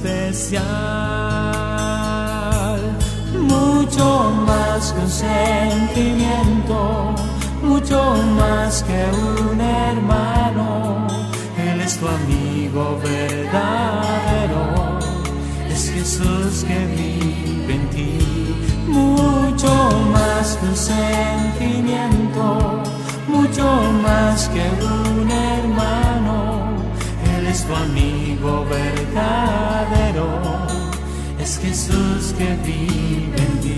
especial, mucho más que un sentimiento, mucho más que un hermano. Él es tu amigo verdadero, es Jesús que vive en ti, mucho más que un sentimiento, mucho más que un hermano. Él es tu amigo verdadero, es Jesús que vive en ti.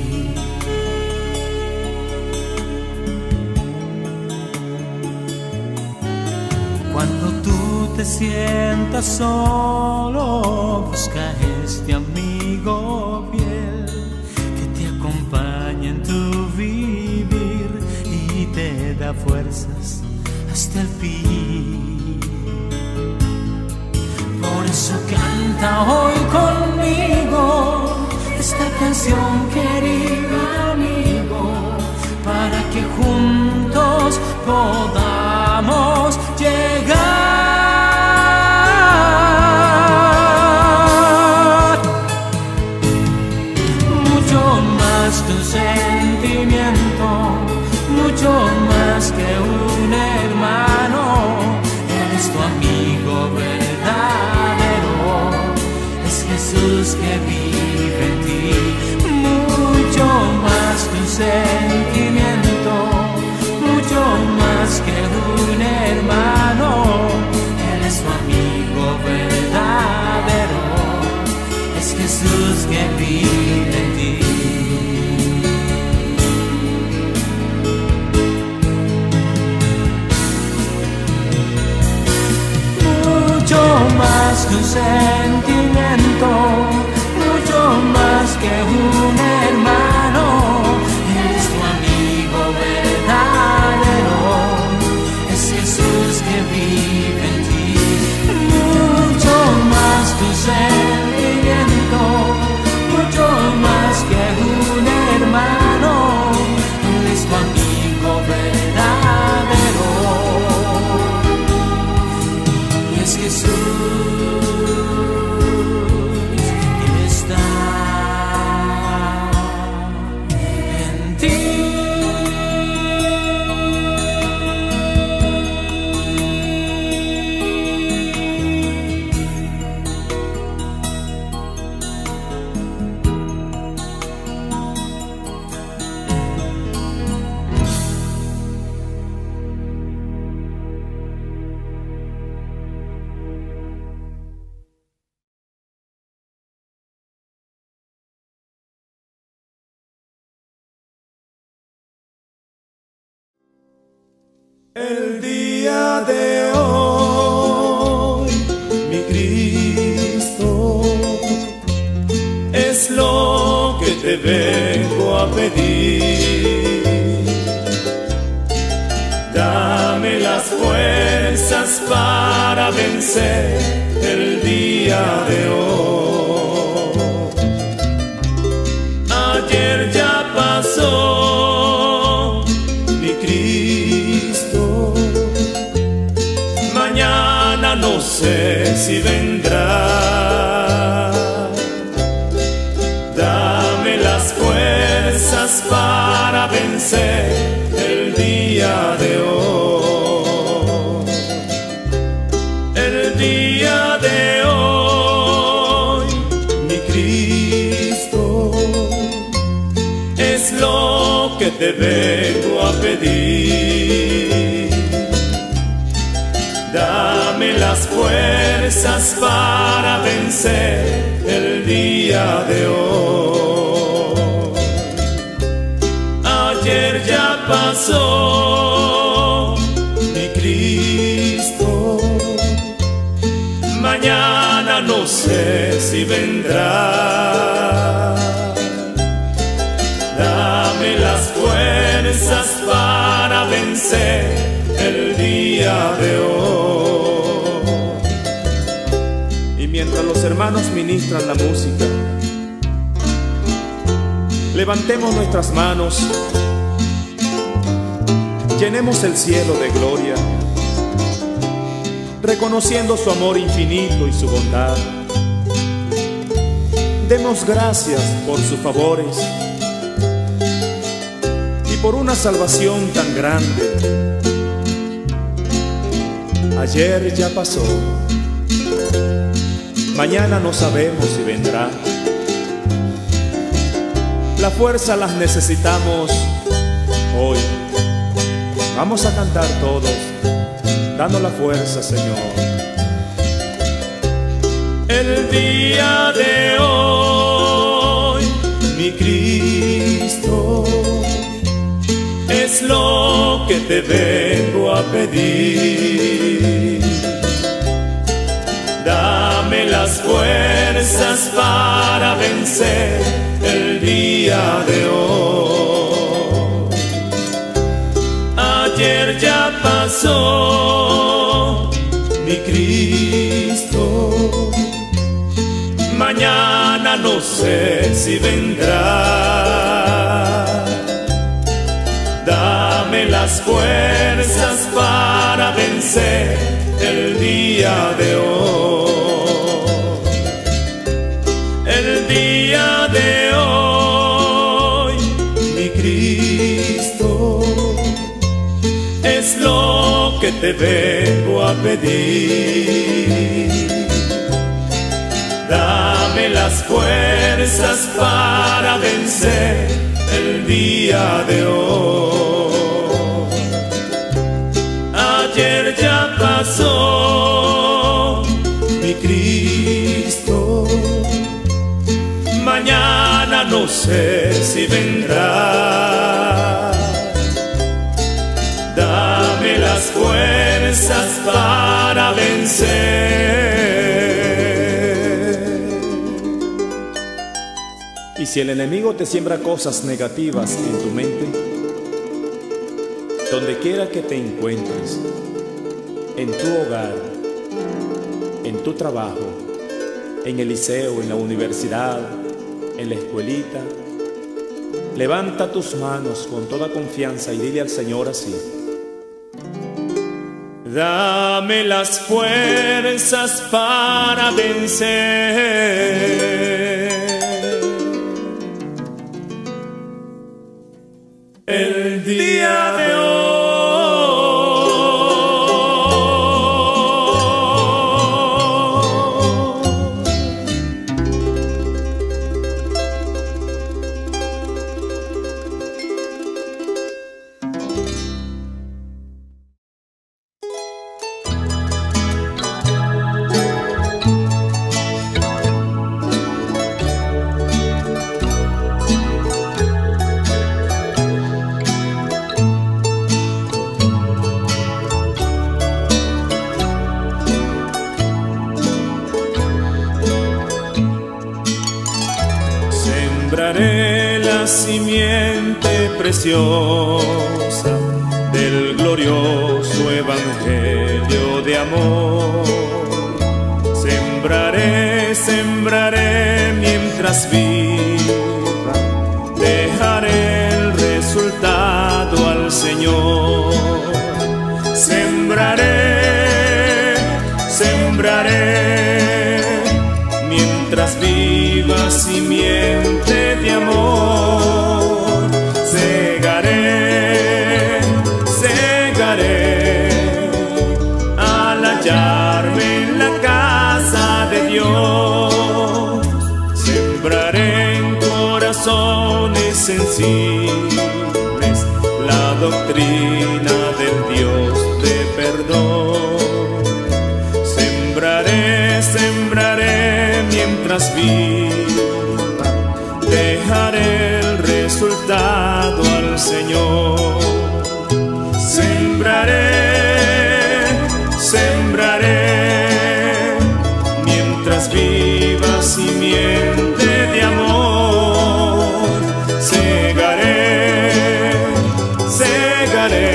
Cuando tú te sientas solo, busca este amigo fiel que te acompaña en tu vivir y te da fuerzas hasta el fin. Por eso canta hoy conmigo esta canción, querido amigo, para que juntos podamos llegar. Mucho más que un sentimiento, mucho más que un hermano. Él es tu amigo verdadero, es Jesús que vive en ti. Mucho más que un sentimiento, mucho más que un hermano. Él es tu amigo verdadero, es Jesús que vive en ti. más que un sentimiento, mucho más que un hermano. Es tu amigo verdadero, es Jesús que vive en ti. Mucho más que un sentimiento, mucho más que un hermano. Él es tu amigo verdadero, y es Jesús que está en ti. El día de hoy, mi Cristo, es lo que te vengo a pedir. Dame las fuerzas para vencer el día de hoy. Ayer ya pasó, mi Cristo, mañana no sé si vendrá. Dame las fuerzas para vencer el día de hoy. El día de hoy, mi Cristo, es lo que te vengo a pedir. Dame las fuerzas para vencer el día de hoy. Ayer ya pasó, mi Cristo, mañana no sé si vendrá. Dame las fuerzas para vencer el día de hoy. Y mientras los hermanos ministran la música, levantemos nuestras manos, llenemos el cielo de gloria, reconociendo su amor infinito y su bondad. Demos gracias por sus favores y por una salvación tan grande. Ayer ya pasó, mañana no sabemos si vendrá. La fuerza las necesitamos hoy. Vamos a cantar todos, dando la fuerza, Señor. El día de hoy, mi Cristo, es lo que te vengo a pedir. Dame las fuerzas para vencer el día de hoy. Ayer ya pasó, mi Cristo, mañana no sé si vendrá. Dame las fuerzas para vencer el día de hoy. El día de hoy, mi Cristo, es lo que te vengo a pedir. Dame las fuerzas para vencer el día de hoy. Ayer ya pasó, mi Cristo, mañana no sé si vendrá. Dame las fuerzas para vencer si el enemigo te siembra cosas negativas en tu mente, donde quiera que te encuentres, en tu hogar, en tu trabajo, en el liceo, en la universidad, en la escuelita, levanta tus manos con toda confianza y dile al Señor así: dame las fuerzas para vencer el día de hoy. Sembraré la simiente preciosa del glorioso evangelio de amor. Sembraré, sembraré mientras viva, dejaré el resultado al Señor. Sembraré, sembraré mientras viva simiente de amor. Segaré, segaré al hallarme en la casa de Dios. Sembraré en corazones sensibles la doctrina del Dios de perdón. Sembraré, sembraré mientras viva, dejaré el resultado al Señor. Sembraré, sembraré mientras viva simiente de amor. Segaré, segaré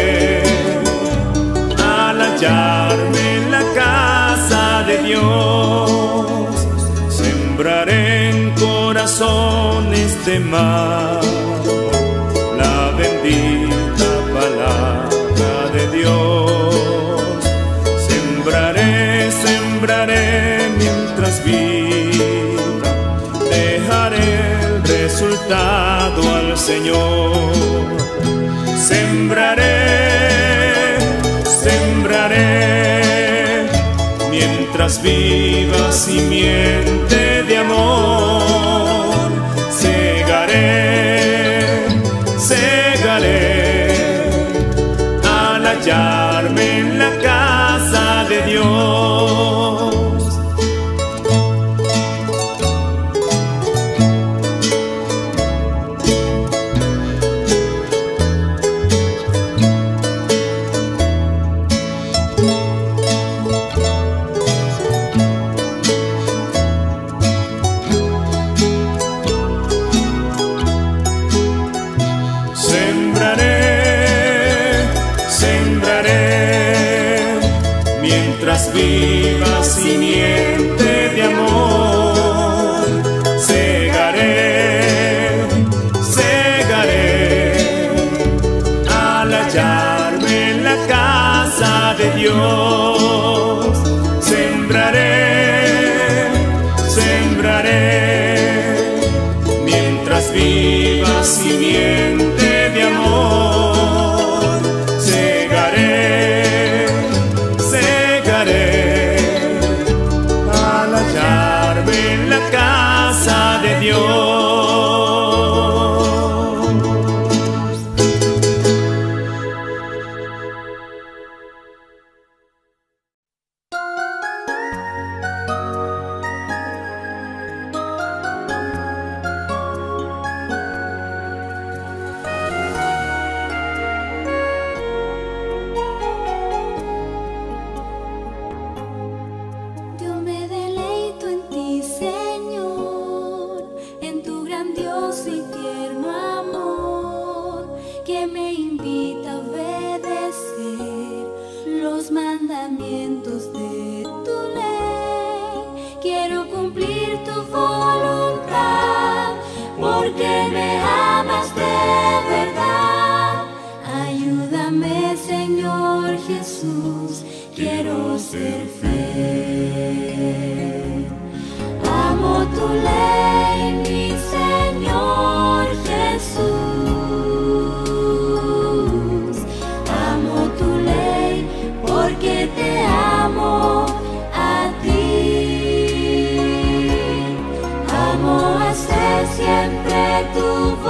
al hallarme en la casa de Dios. Sembraré en corazones de mármol la bendita palabra de Dios. Sembraré, sembraré mientras viva, dejaré el resultado al Señor. Sembraré, sembraré mientras viva simiente de amor. Segaré, segaré al hallarme en la casa de Dios. Viva simiente de amor. Segaré, segaré al hallarme en la casa de Dios. Sembraré, sembraré mientras viva simiente de amor. Segaré, al hallarme en la casa de Dios. Yo me deleito en ti, Señor, en tu ser fiel. Amo tu ley, mi Señor Jesús. Amo tu ley porque te amo a ti. Amo hacer siempre tu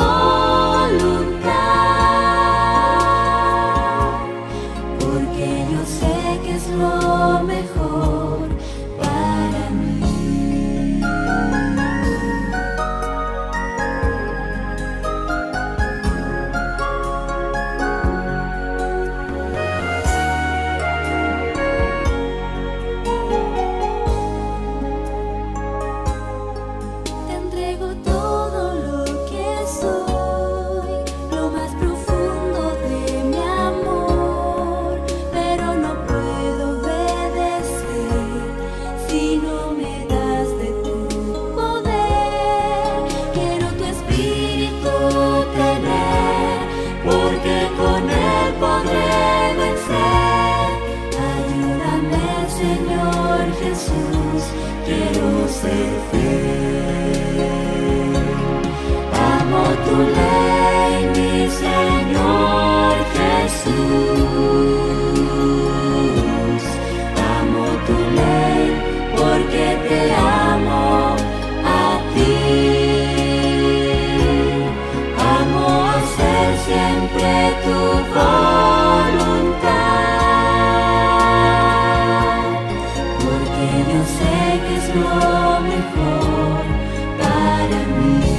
voluntad, porque yo sé que es lo mejor para mí. Te entrego todo lo que soy, lo más profundo de mi amor, pero no puedo obedecer si no me das de tu poder. Quiero tu espíritu tener, porque con él podré vencer. Ayúdame, Señor Jesús, quiero ser fiel. Amo tu ley, mi Señor Jesús. Amo tu ley porque te amo a ti. Amo hacer siempre tu voluntad, porque yo sé que es lo mejor para mí.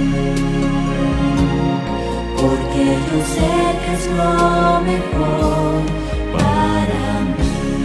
Porque yo sé que es lo mejor para mí.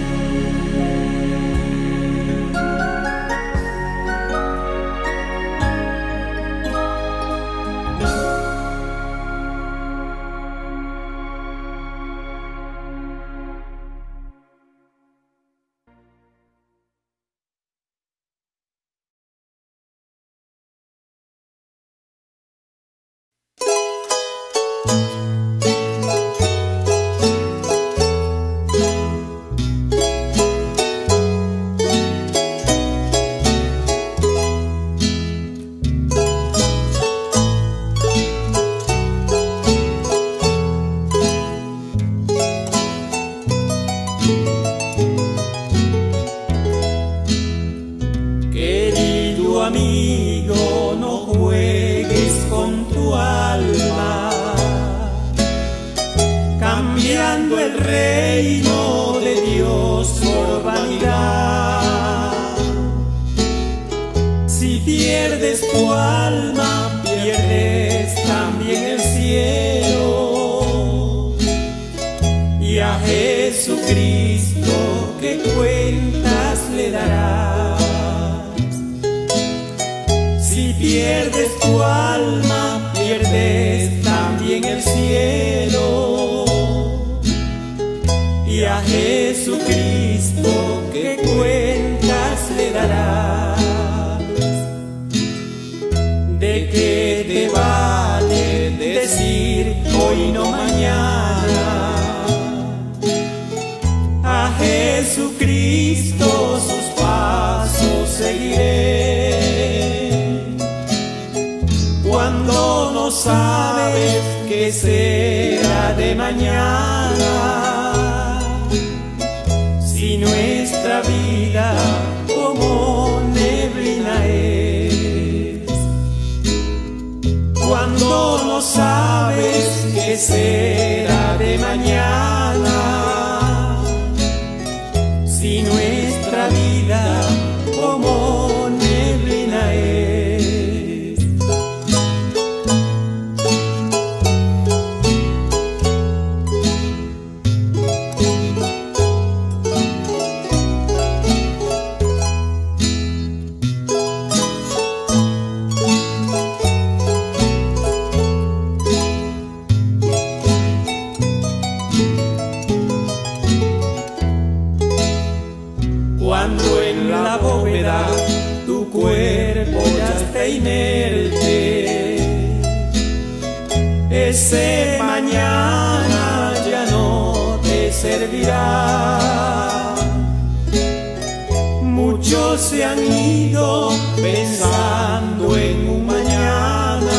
Querido amigo, no juegues con tu alma, cambiando el reino de Dios por vanidad. Si pierdes tu alma, pierdes también el cielo, y a Jesucristo ¿qué cuentas le darás? Si pierdes tu alma, pierdes también el cielo, y a Jesucristo ¿qué cuentas le darás? ¿De qué te vale decir hoy no mañana? A Jesucristo sus pasos seguiré. Cuando no sabes qué será de mañana, si nuestra vida como neblina es. Cuando no sabes qué será de mañana, si nuestra vida como neblina es. Cuando en la bóveda tu cuerpo ya esté inerte, ese mañana ya no te servirá. Muchos se han ido pensando en un mañana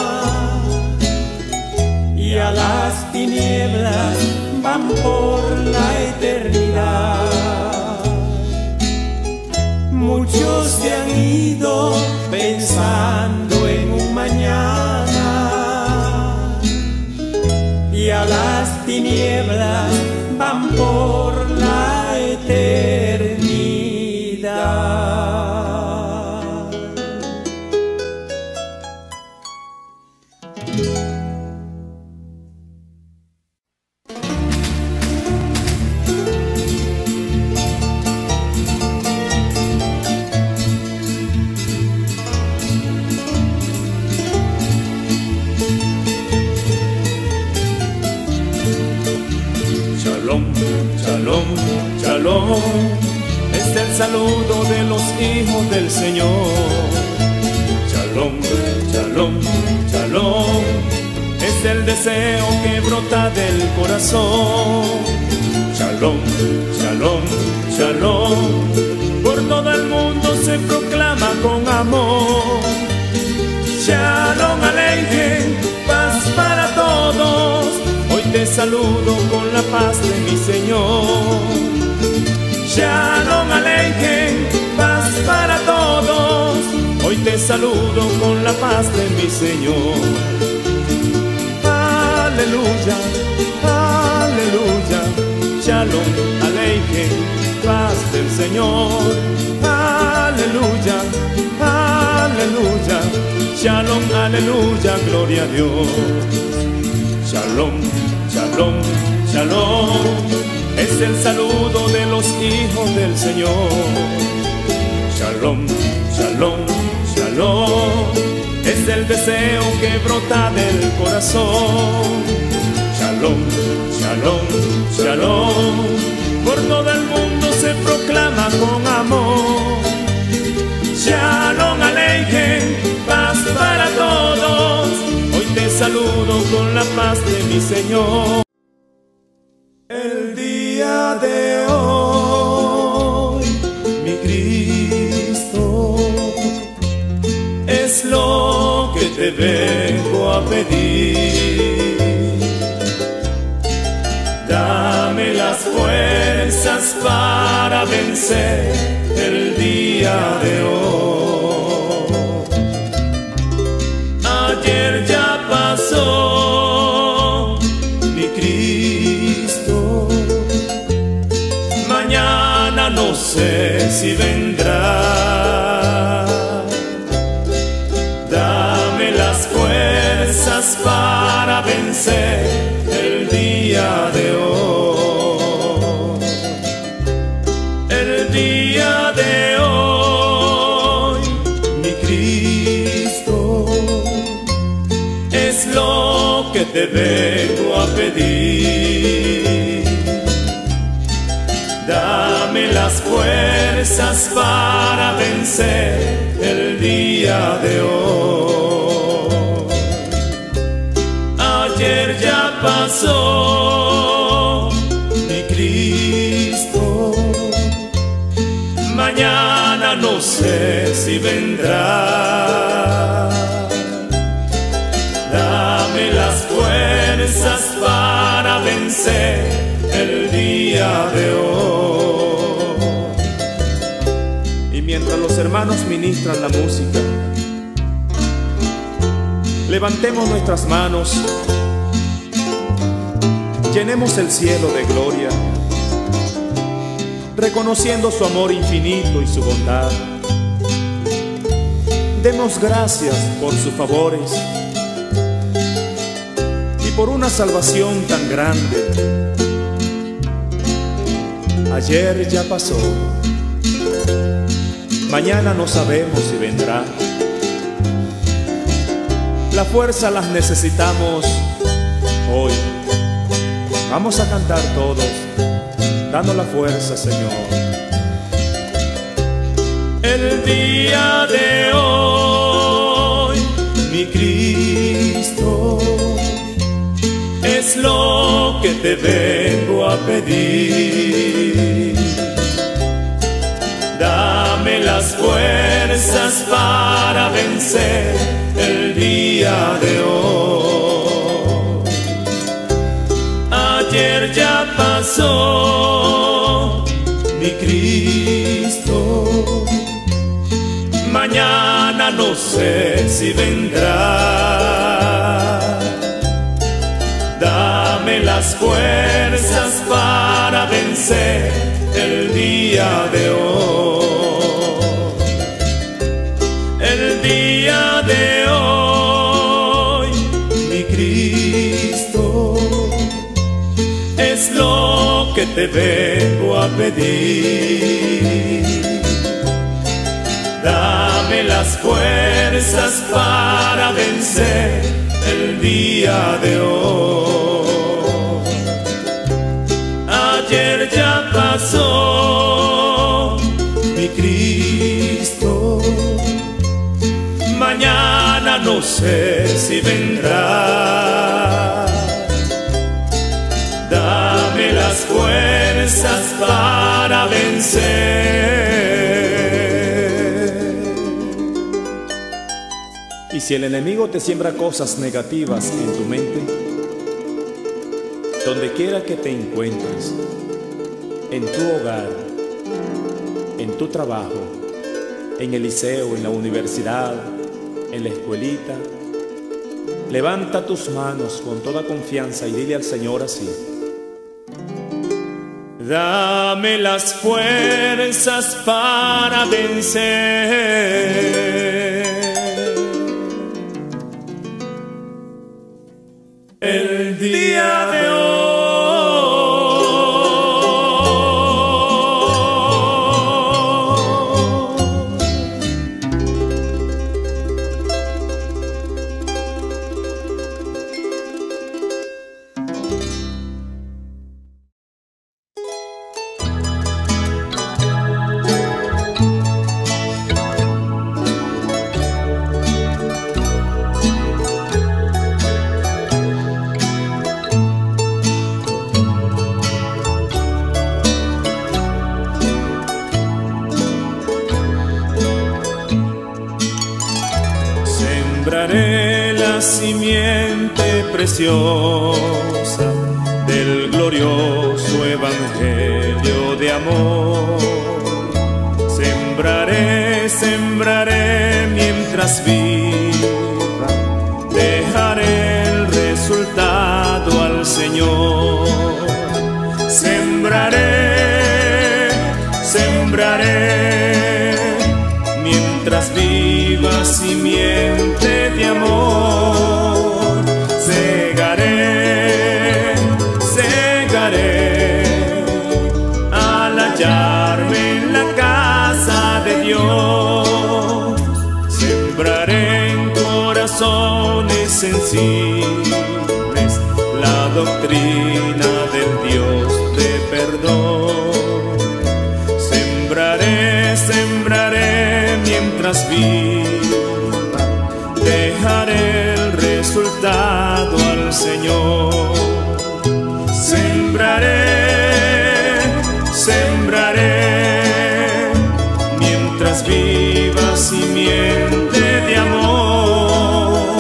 y a las tinieblas van por la eternidad. Muchos se han ido pensando en un mañana y a las tinieblas van por la eternidad. Shalom, shalom, shalom, es el saludo de los hijos del Señor. Shalom, shalom, shalom, es el deseo que brota del corazón. Shalom, shalom, shalom, por todo el mundo se proclama con amor. Shalom Aleichem, paz para todos. Hoy te saludo con la paz de mi Señor. Shalom Aleichem, paz para todos. Hoy te saludo con la paz de mi Señor. Aleluya, aleluya. Shalom Aleichem, paz del Señor. Aleluya, aleluya. Shalom, aleluya, gloria a Dios. Shalom, shalom, shalom, es el saludo de los hijos del Señor. Shalom, shalom, shalom, es el deseo que brota del corazón. Shalom, shalom, shalom, por todo el mundo se proclama con amor. Shalom Aleichem, paz para todos. Hoy te saludo con la paz de mi Señor. El día de hoy, mi Cristo, es lo que te vengo a pedir. Dame las fuerzas para vencer el día de hoy. Ayer ya pasó, mi Cristo, mañana no sé si vendrá. Dame las fuerzas para vencer el día de hoy. El día de hoy, mi Cristo, es lo que te vengo a pedir. Dame las fuerzas para vencer el día de hoy. Ayer ya pasó, mi Cristo, mañana no sé si vendrá. Dame las fuerzas para vencer el día de hoy. Y mientras los hermanos ministran la música, levantemos nuestras manos, llenemos el cielo de gloria, reconociendo su amor infinito y su bondad. Demos gracias por sus favores y por una salvación tan grande. Ayer ya pasó, mañana no sabemos si vendrá. La fuerza las necesitamos hoy. Vamos a cantar todos, dando la fuerza, Señor. El día de hoy, mi Cristo, es lo que te vengo a pedir. Dame las fuerzas para vencer el día de hoy. Ayer ya pasó, mi Cristo, mañana no sé si vendrá. Dame las fuerzas para vencer el día de hoy. El día de hoy, mi Cristo, es lo que te vengo a pedir. Dame las fuerzas para vencer el día de hoy. Ayer ya pasó, mi Cristo, mañana no sé si vendrá. Dame las fuerzas para vencer. Y si el enemigo te siembra cosas negativas en tu mente, donde quiera que te encuentres, en tu hogar, en tu trabajo, en el liceo, en la universidad, en la escuelita, levanta tus manos con toda confianza y dile al Señor así: dame las fuerzas para vencer el día de hoy. Sembraré la simiente preciosa del glorioso evangelio de amor. Sembraré, sembraré mientras viva, dejaré el resultado al Señor. Sembraré, sembraré mientras viva simiente de amor. Segaré, segaré al hallarme en la casa de Dios. Sembraré en corazones sensibles la doctrina del Dios de perdón. Sembraré, sembraré mientras viva, dejaré el resultado al Señor. Sembraré, sembraré mientras viva simiente de amor.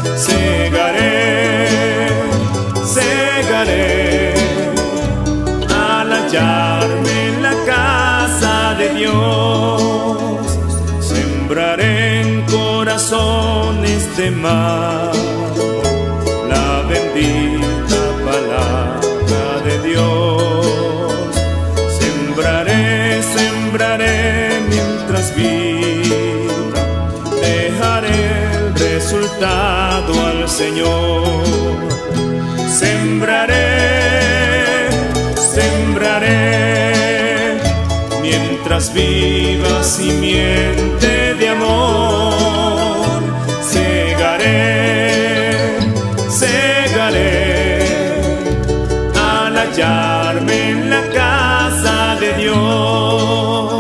Segaré, segaré al hallarme en la casa de Dios. Sembraré en corazones de mármol la bendita palabra de Dios. Sembraré, sembraré mientras viva, dejaré el resultado al Señor. Sembraré, sembraré mientras viva simiente de amor. Segaré, segaré al hallarme en la casa de Dios.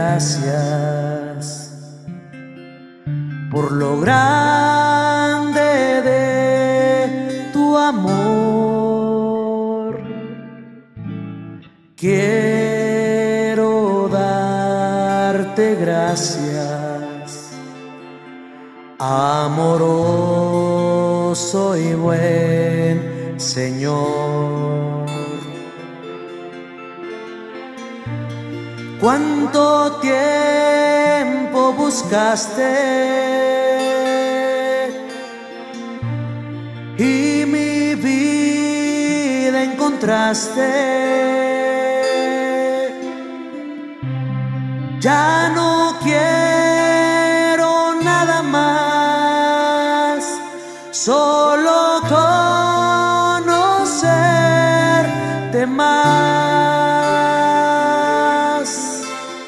gracias por lo grande de tu amor. Quiero darte gracias, amoroso y buen Señor. ¿Cuánto tiempo buscaste y mi vida encontraste? Ya no quiero nada más, solo conocerte más.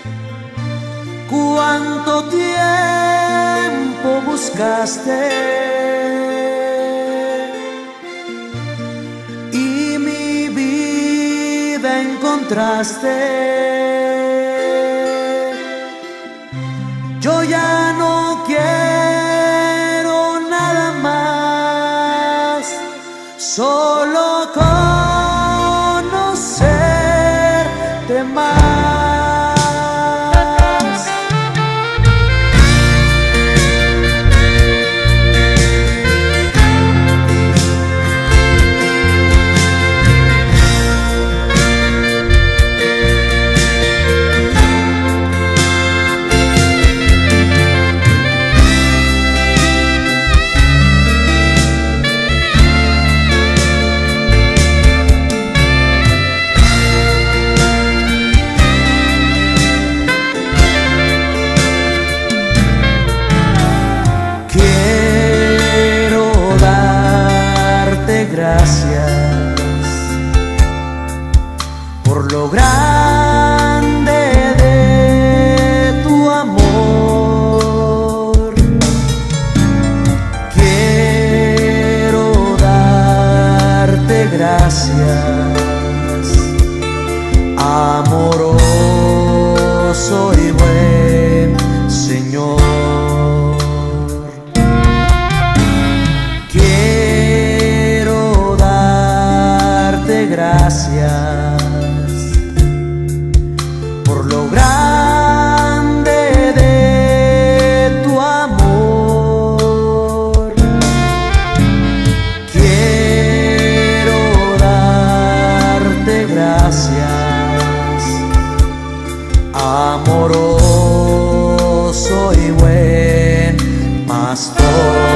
¿Cuánto tiempo buscaste y mi vida encontraste? Yo ya no quiero nada más, solo conocerte más. Gracias por lo grande de tu amor. Quiero darte gracias, amoroso y buen Señor. Gracias por lo grande de tu amor. Quiero darte gracias, amoroso y buen pastor.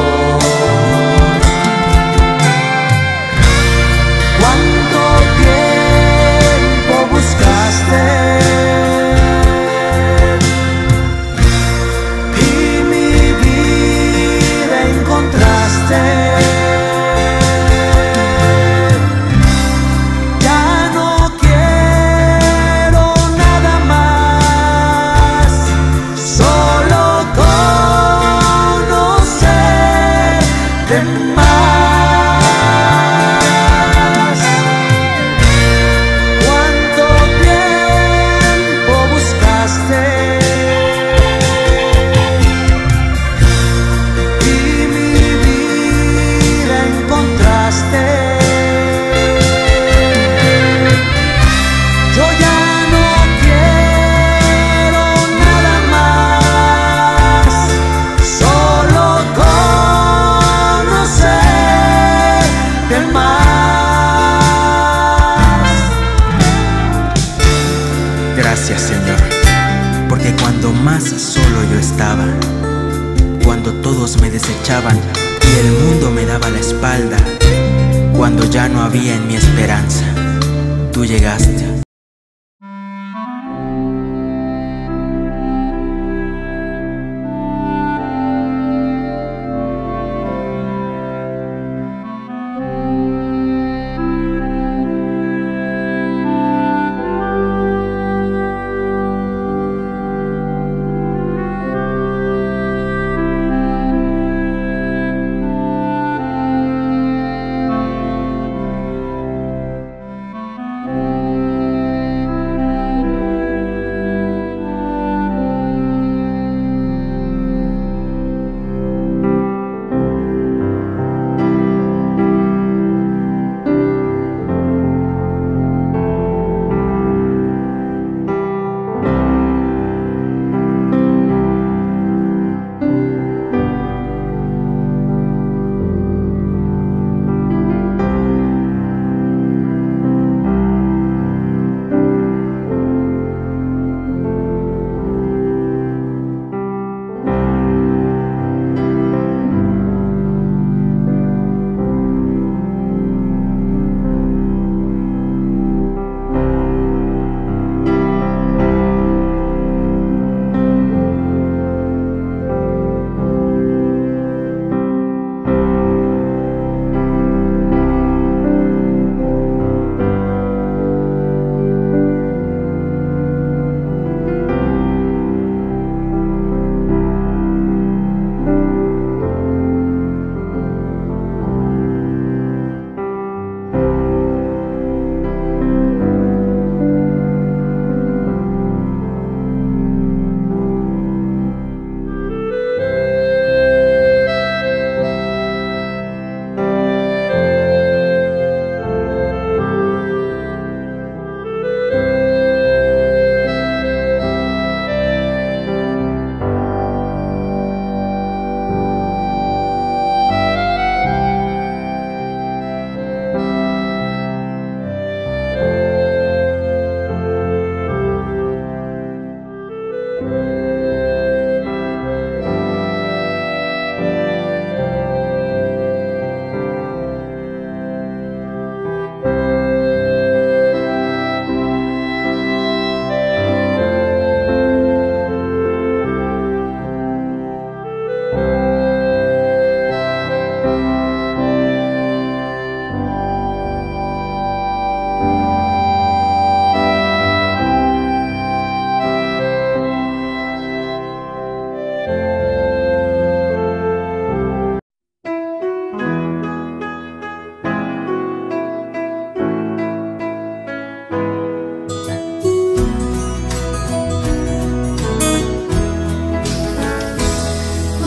Gracias, Señor, porque cuando más solo yo estaba, cuando todos me desechaban y el mundo me daba la espalda, cuando ya no había en mi esperanza, tú llegaste.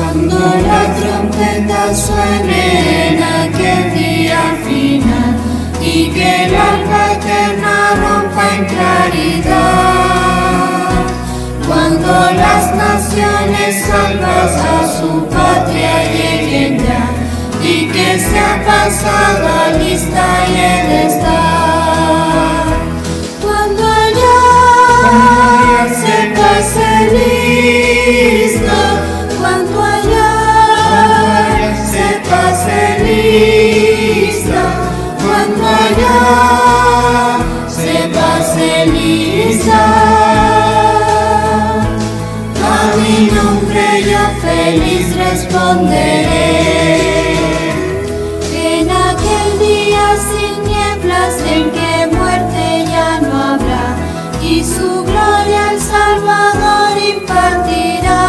Cuando la trompeta suene en aquel día final y que el alba eterna rompa en claridad, cuando las naciones salvas a su patria lleguen ya y que sea pasada lista y el estar, cuando allá se pase lista, cuando allá se pase lista, cuando allá se pase lista, a mi nombre yo feliz responderé. En aquel día sin nieblas en que muerte ya no habrá y su gloria el Salvador impartirá.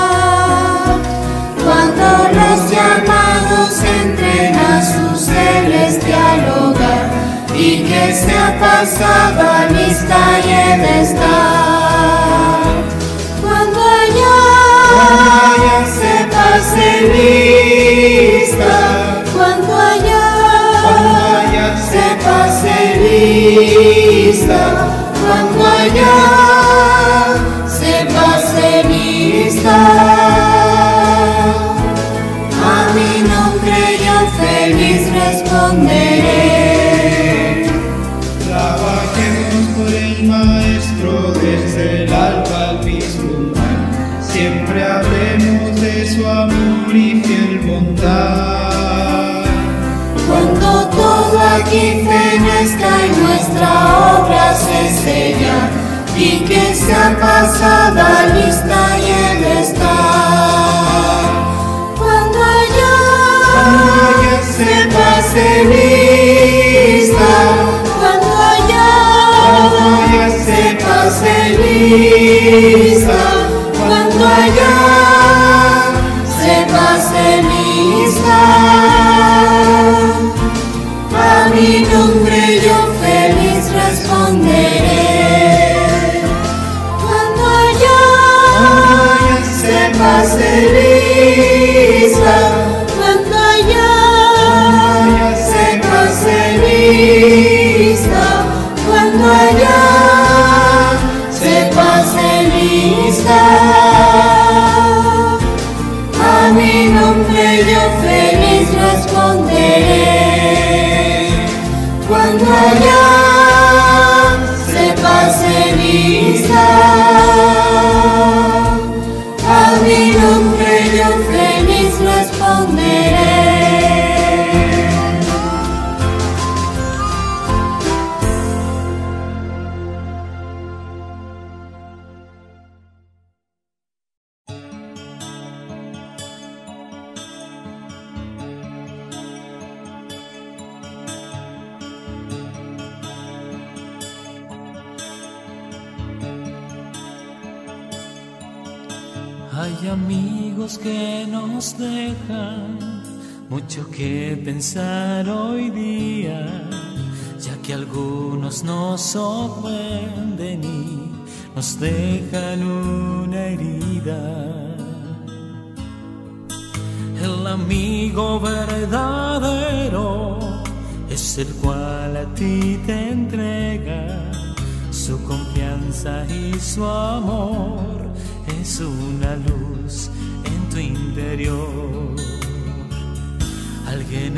Cuando los llamados entren a su celestial hogar y que sea pasada lista y el estar, cuando allá se pase lista, cuando allá se pase lista, cuando allá se pase lista, a mi nombre yo feliz responderé. Trabajemos por el Maestro desde el alba al vislumbrar, siempre hablemos de su amor y fiel bondad. Cuando todo aquí fenezca y nuestra obra se sella y que sea pasada lista y el estar, cuando allá se pase lista, cuando allá se pase lista, cuando allá se pase lista, a mi nombre yo feliz responderé. Cuando allá se pase lista, cuando allá se pase lista, cuando allá se pase lista, a mi nombre yo feliz responderé. Cuando allá se pase lista, a mi nombre yo feliz responderé. Hay amigos que nos dejan mucho que pensar hoy día, ya que algunos nos ofenden y nos dejan una herida. El amigo verdadero es el cual a ti te entrega su confianza y su amor. Es una luz en tu interior, alguien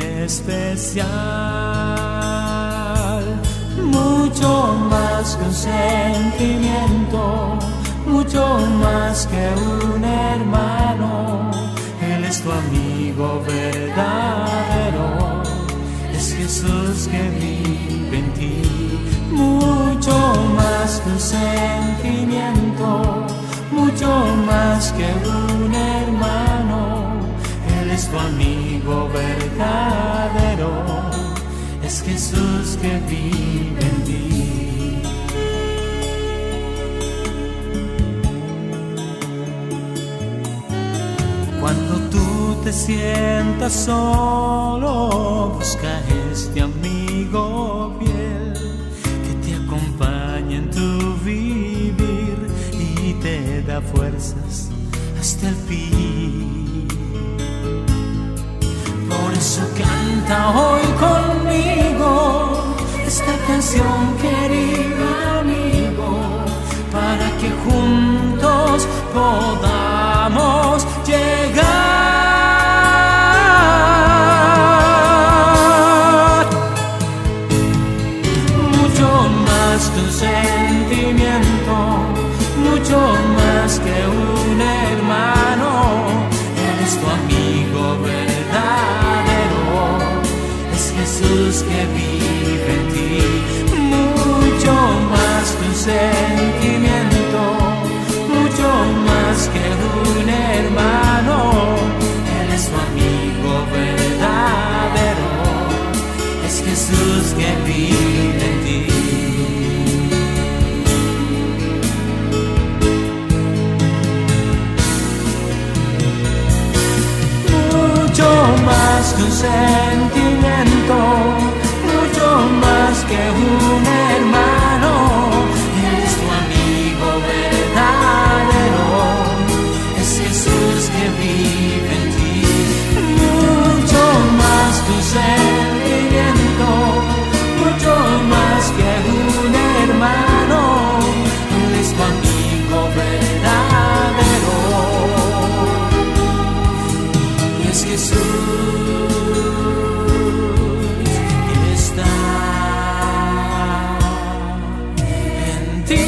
especial, mucho más que un sentimiento, mucho más que un hermano. Él es tu amigo verdadero, es Jesús que vive en ti, mucho más que un sentimiento, mucho más que un hermano. Él es tu amigo verdadero, es Jesús que vive en ti. Cuando tú te sientas solo, busca este amigo fiel que te acompaña en tu vivir y te da fuerzas hasta el fin. eso canta hoy conmigo esta canción, querido amigo, para que juntos podamos llegar mucho más que un sentimiento, mucho más que un hermano. Él es tu amigo verdadero, es Jesús que vive en ti. Mucho más que un sentimiento, mucho más que un hermano. Él es tu amigo verdadero, es Jesús que vive en ti. Mucho más que un sentimiento, mucho más que un hermano. Él es tu amigo verdadero, es Jesús que vive en ti. Mucho más que un sentimiento, mucho más que un hermano. Él es tu amigo verdadero, es Jesús que está en ti.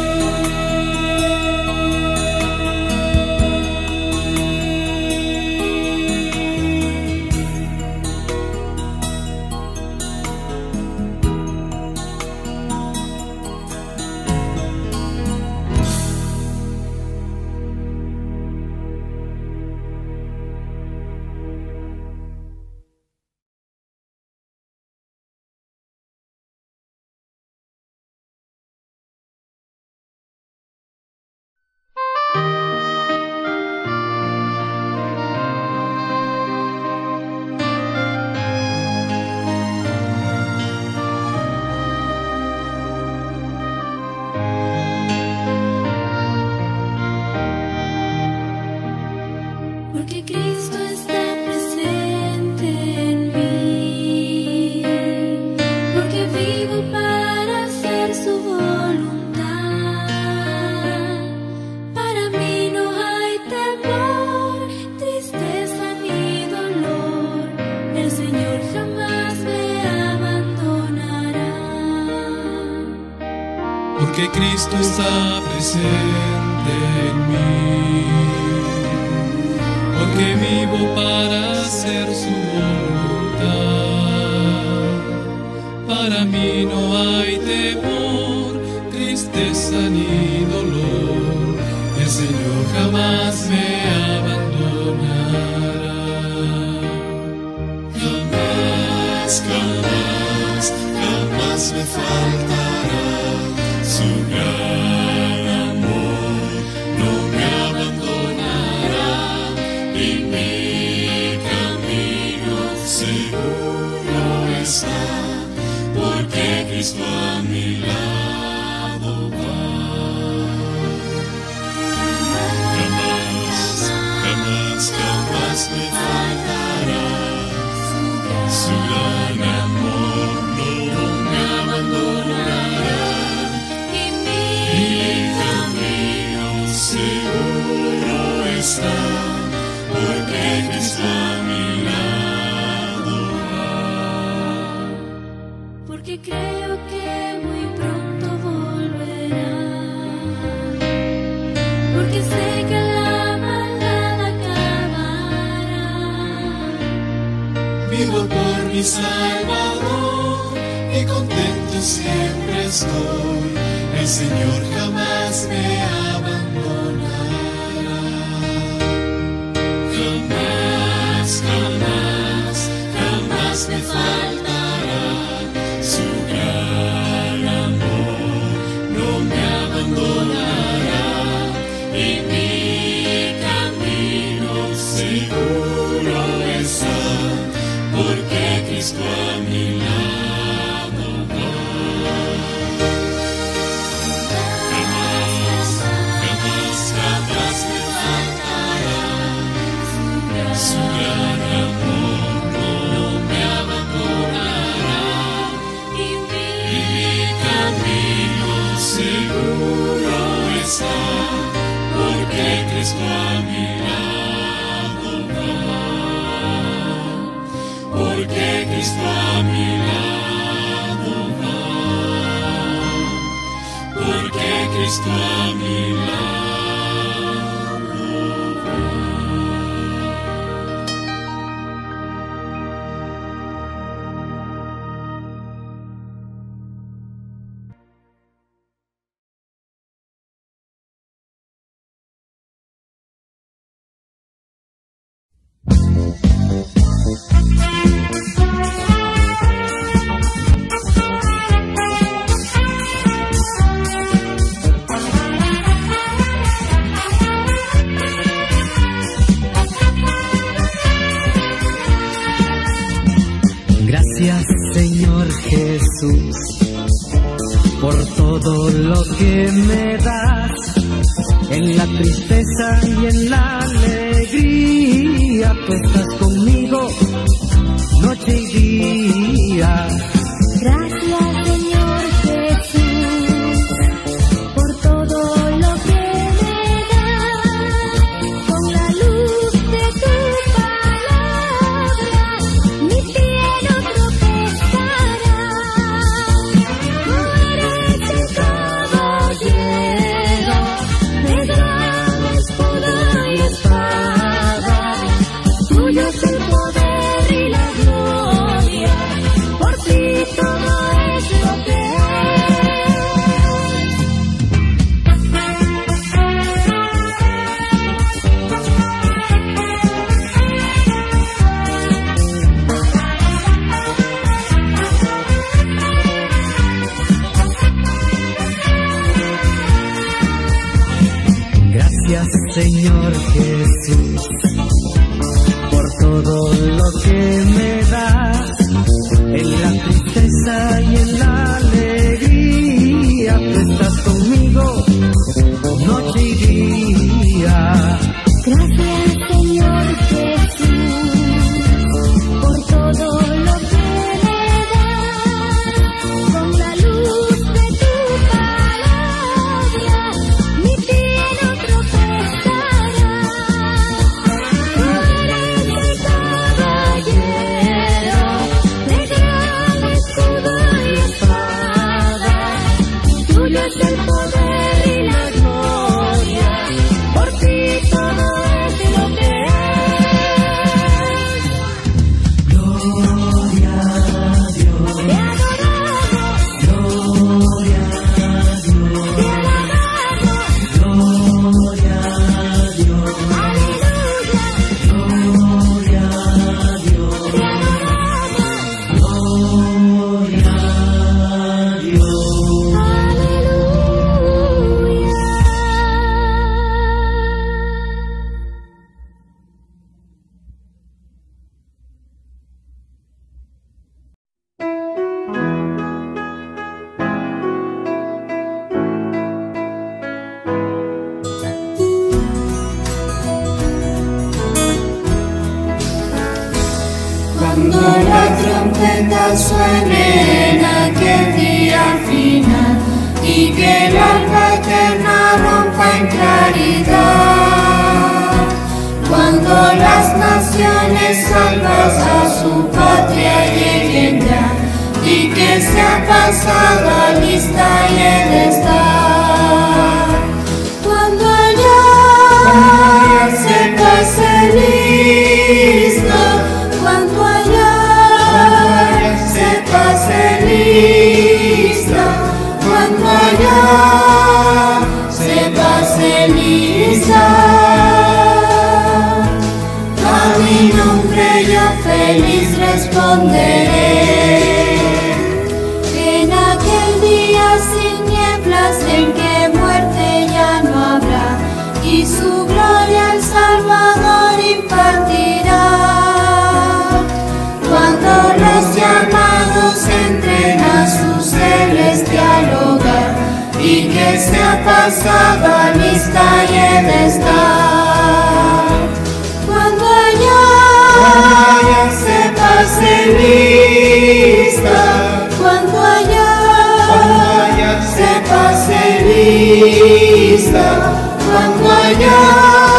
Porque Cristo está presente en mí, porque vivo para hacer su voluntad. Para mí no hay temor, tristeza ni dolor, el Señor jamás me abandonará. Porque Cristo está presente en mí, porque vivo para hacer su voluntad. Para mí no hay temor, tristeza ni dolor, el Señor jamás me abandonará. Jamás, jamás, jamás me faltará su gran amor, no me abandonará. Y mi camino seguro está, porque Cristo a mi lado va. Jamás, jamás, jamás me faltará su gran amor, no me abandonará. Y mi camino seguro está, porque Cristo a mi lado va. Porque creo que muy pronto volverá, porque sé que la maldad acabará. Vivo por mi Salvador y contento siempre estoy, el Señor jamás me abandonará. Jamás, jamás, jamás me faltará su gran amor, no me abandonará. Y mi camino seguro está, porque Cristo a mi lado va. Jamás, jamás, jamás me faltará su gran amor, no Cristo a mi lado va, porque Cristo a mi lado va, porque Cristo a mi lado va. Gracias, Señor Jesús, por todo lo que me das, en la tristeza y en la alegría. Tú estás conmigo noche y día. Gracias, Señor Jesús, por todo lo que me das, con la luz de tu palabra, mi pie no tropezará. Tú eres el caballero de gran escudo y espada, tuyo es el poder y la gloria, por ti todo es lo que es. Gracias, Señor Jesús, por todo lo que me das, en la tristeza y en la alegría. Tú estás conmigo noche y día. Gracias, Señor Jesús, por todo lo que me das, con la luz de tu palabra, mi pie no tropezará. Tú eres el caballero de gran escudo y espada, tuyo es el poder y la gloria, por ti todo es lo que es. Gloria a Dios, Te adoramos, gloria a Dios, te alabamos, gloria a Dios, aleluya, gloria a Dios, te adoramos, gloria a Dios. aleluya. Cuando la trompeta suene en aquel día final y que el alma eterna rompa en claridad, cuando las naciones salvas a su patria lleguen ya y que sea pasada lista y el estar, cuando allá se pase lista, cuando allá se pase lista, cuando allá se pase lista, a mi nombre yo feliz responderé. En aquel día sin nieblas en que muerte ya no habrá, y su gloria el Salvador impartirá. Cuando los llamados entren a su celestial hogar y que sea pasada lista y el estar, cuando allá se pase lista, cuando allá se pase lista, cuando allá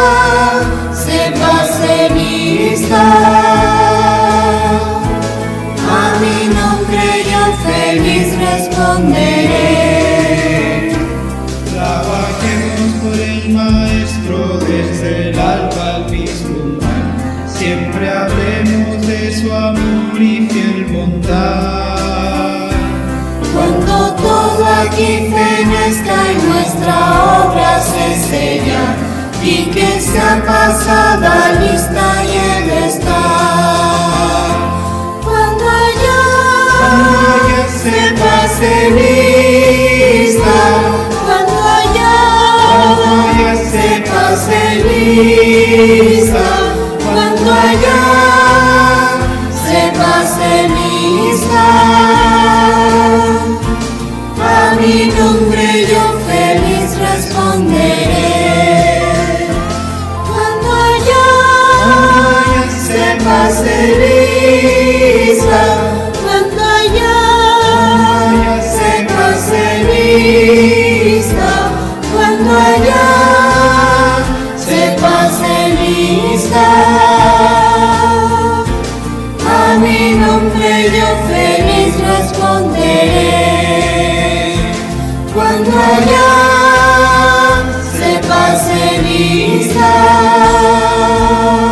siempre hablemos de su amor y fiel bondad. Cuando todo aquí fenezca y nuestra obra se sella, y que sea pasada lista y Él está. Cuando allá, Cuando allá se pase lista, cuando allá, Cuando allá se pase lista, cuando allá se pase lista, a mi nombre yo feliz responderé. Cuando allá se pase lista, cuando allá se pase lista, cuando allá se pase lista, a mi nombre yo feliz responderé. Cuando allá se pase lista.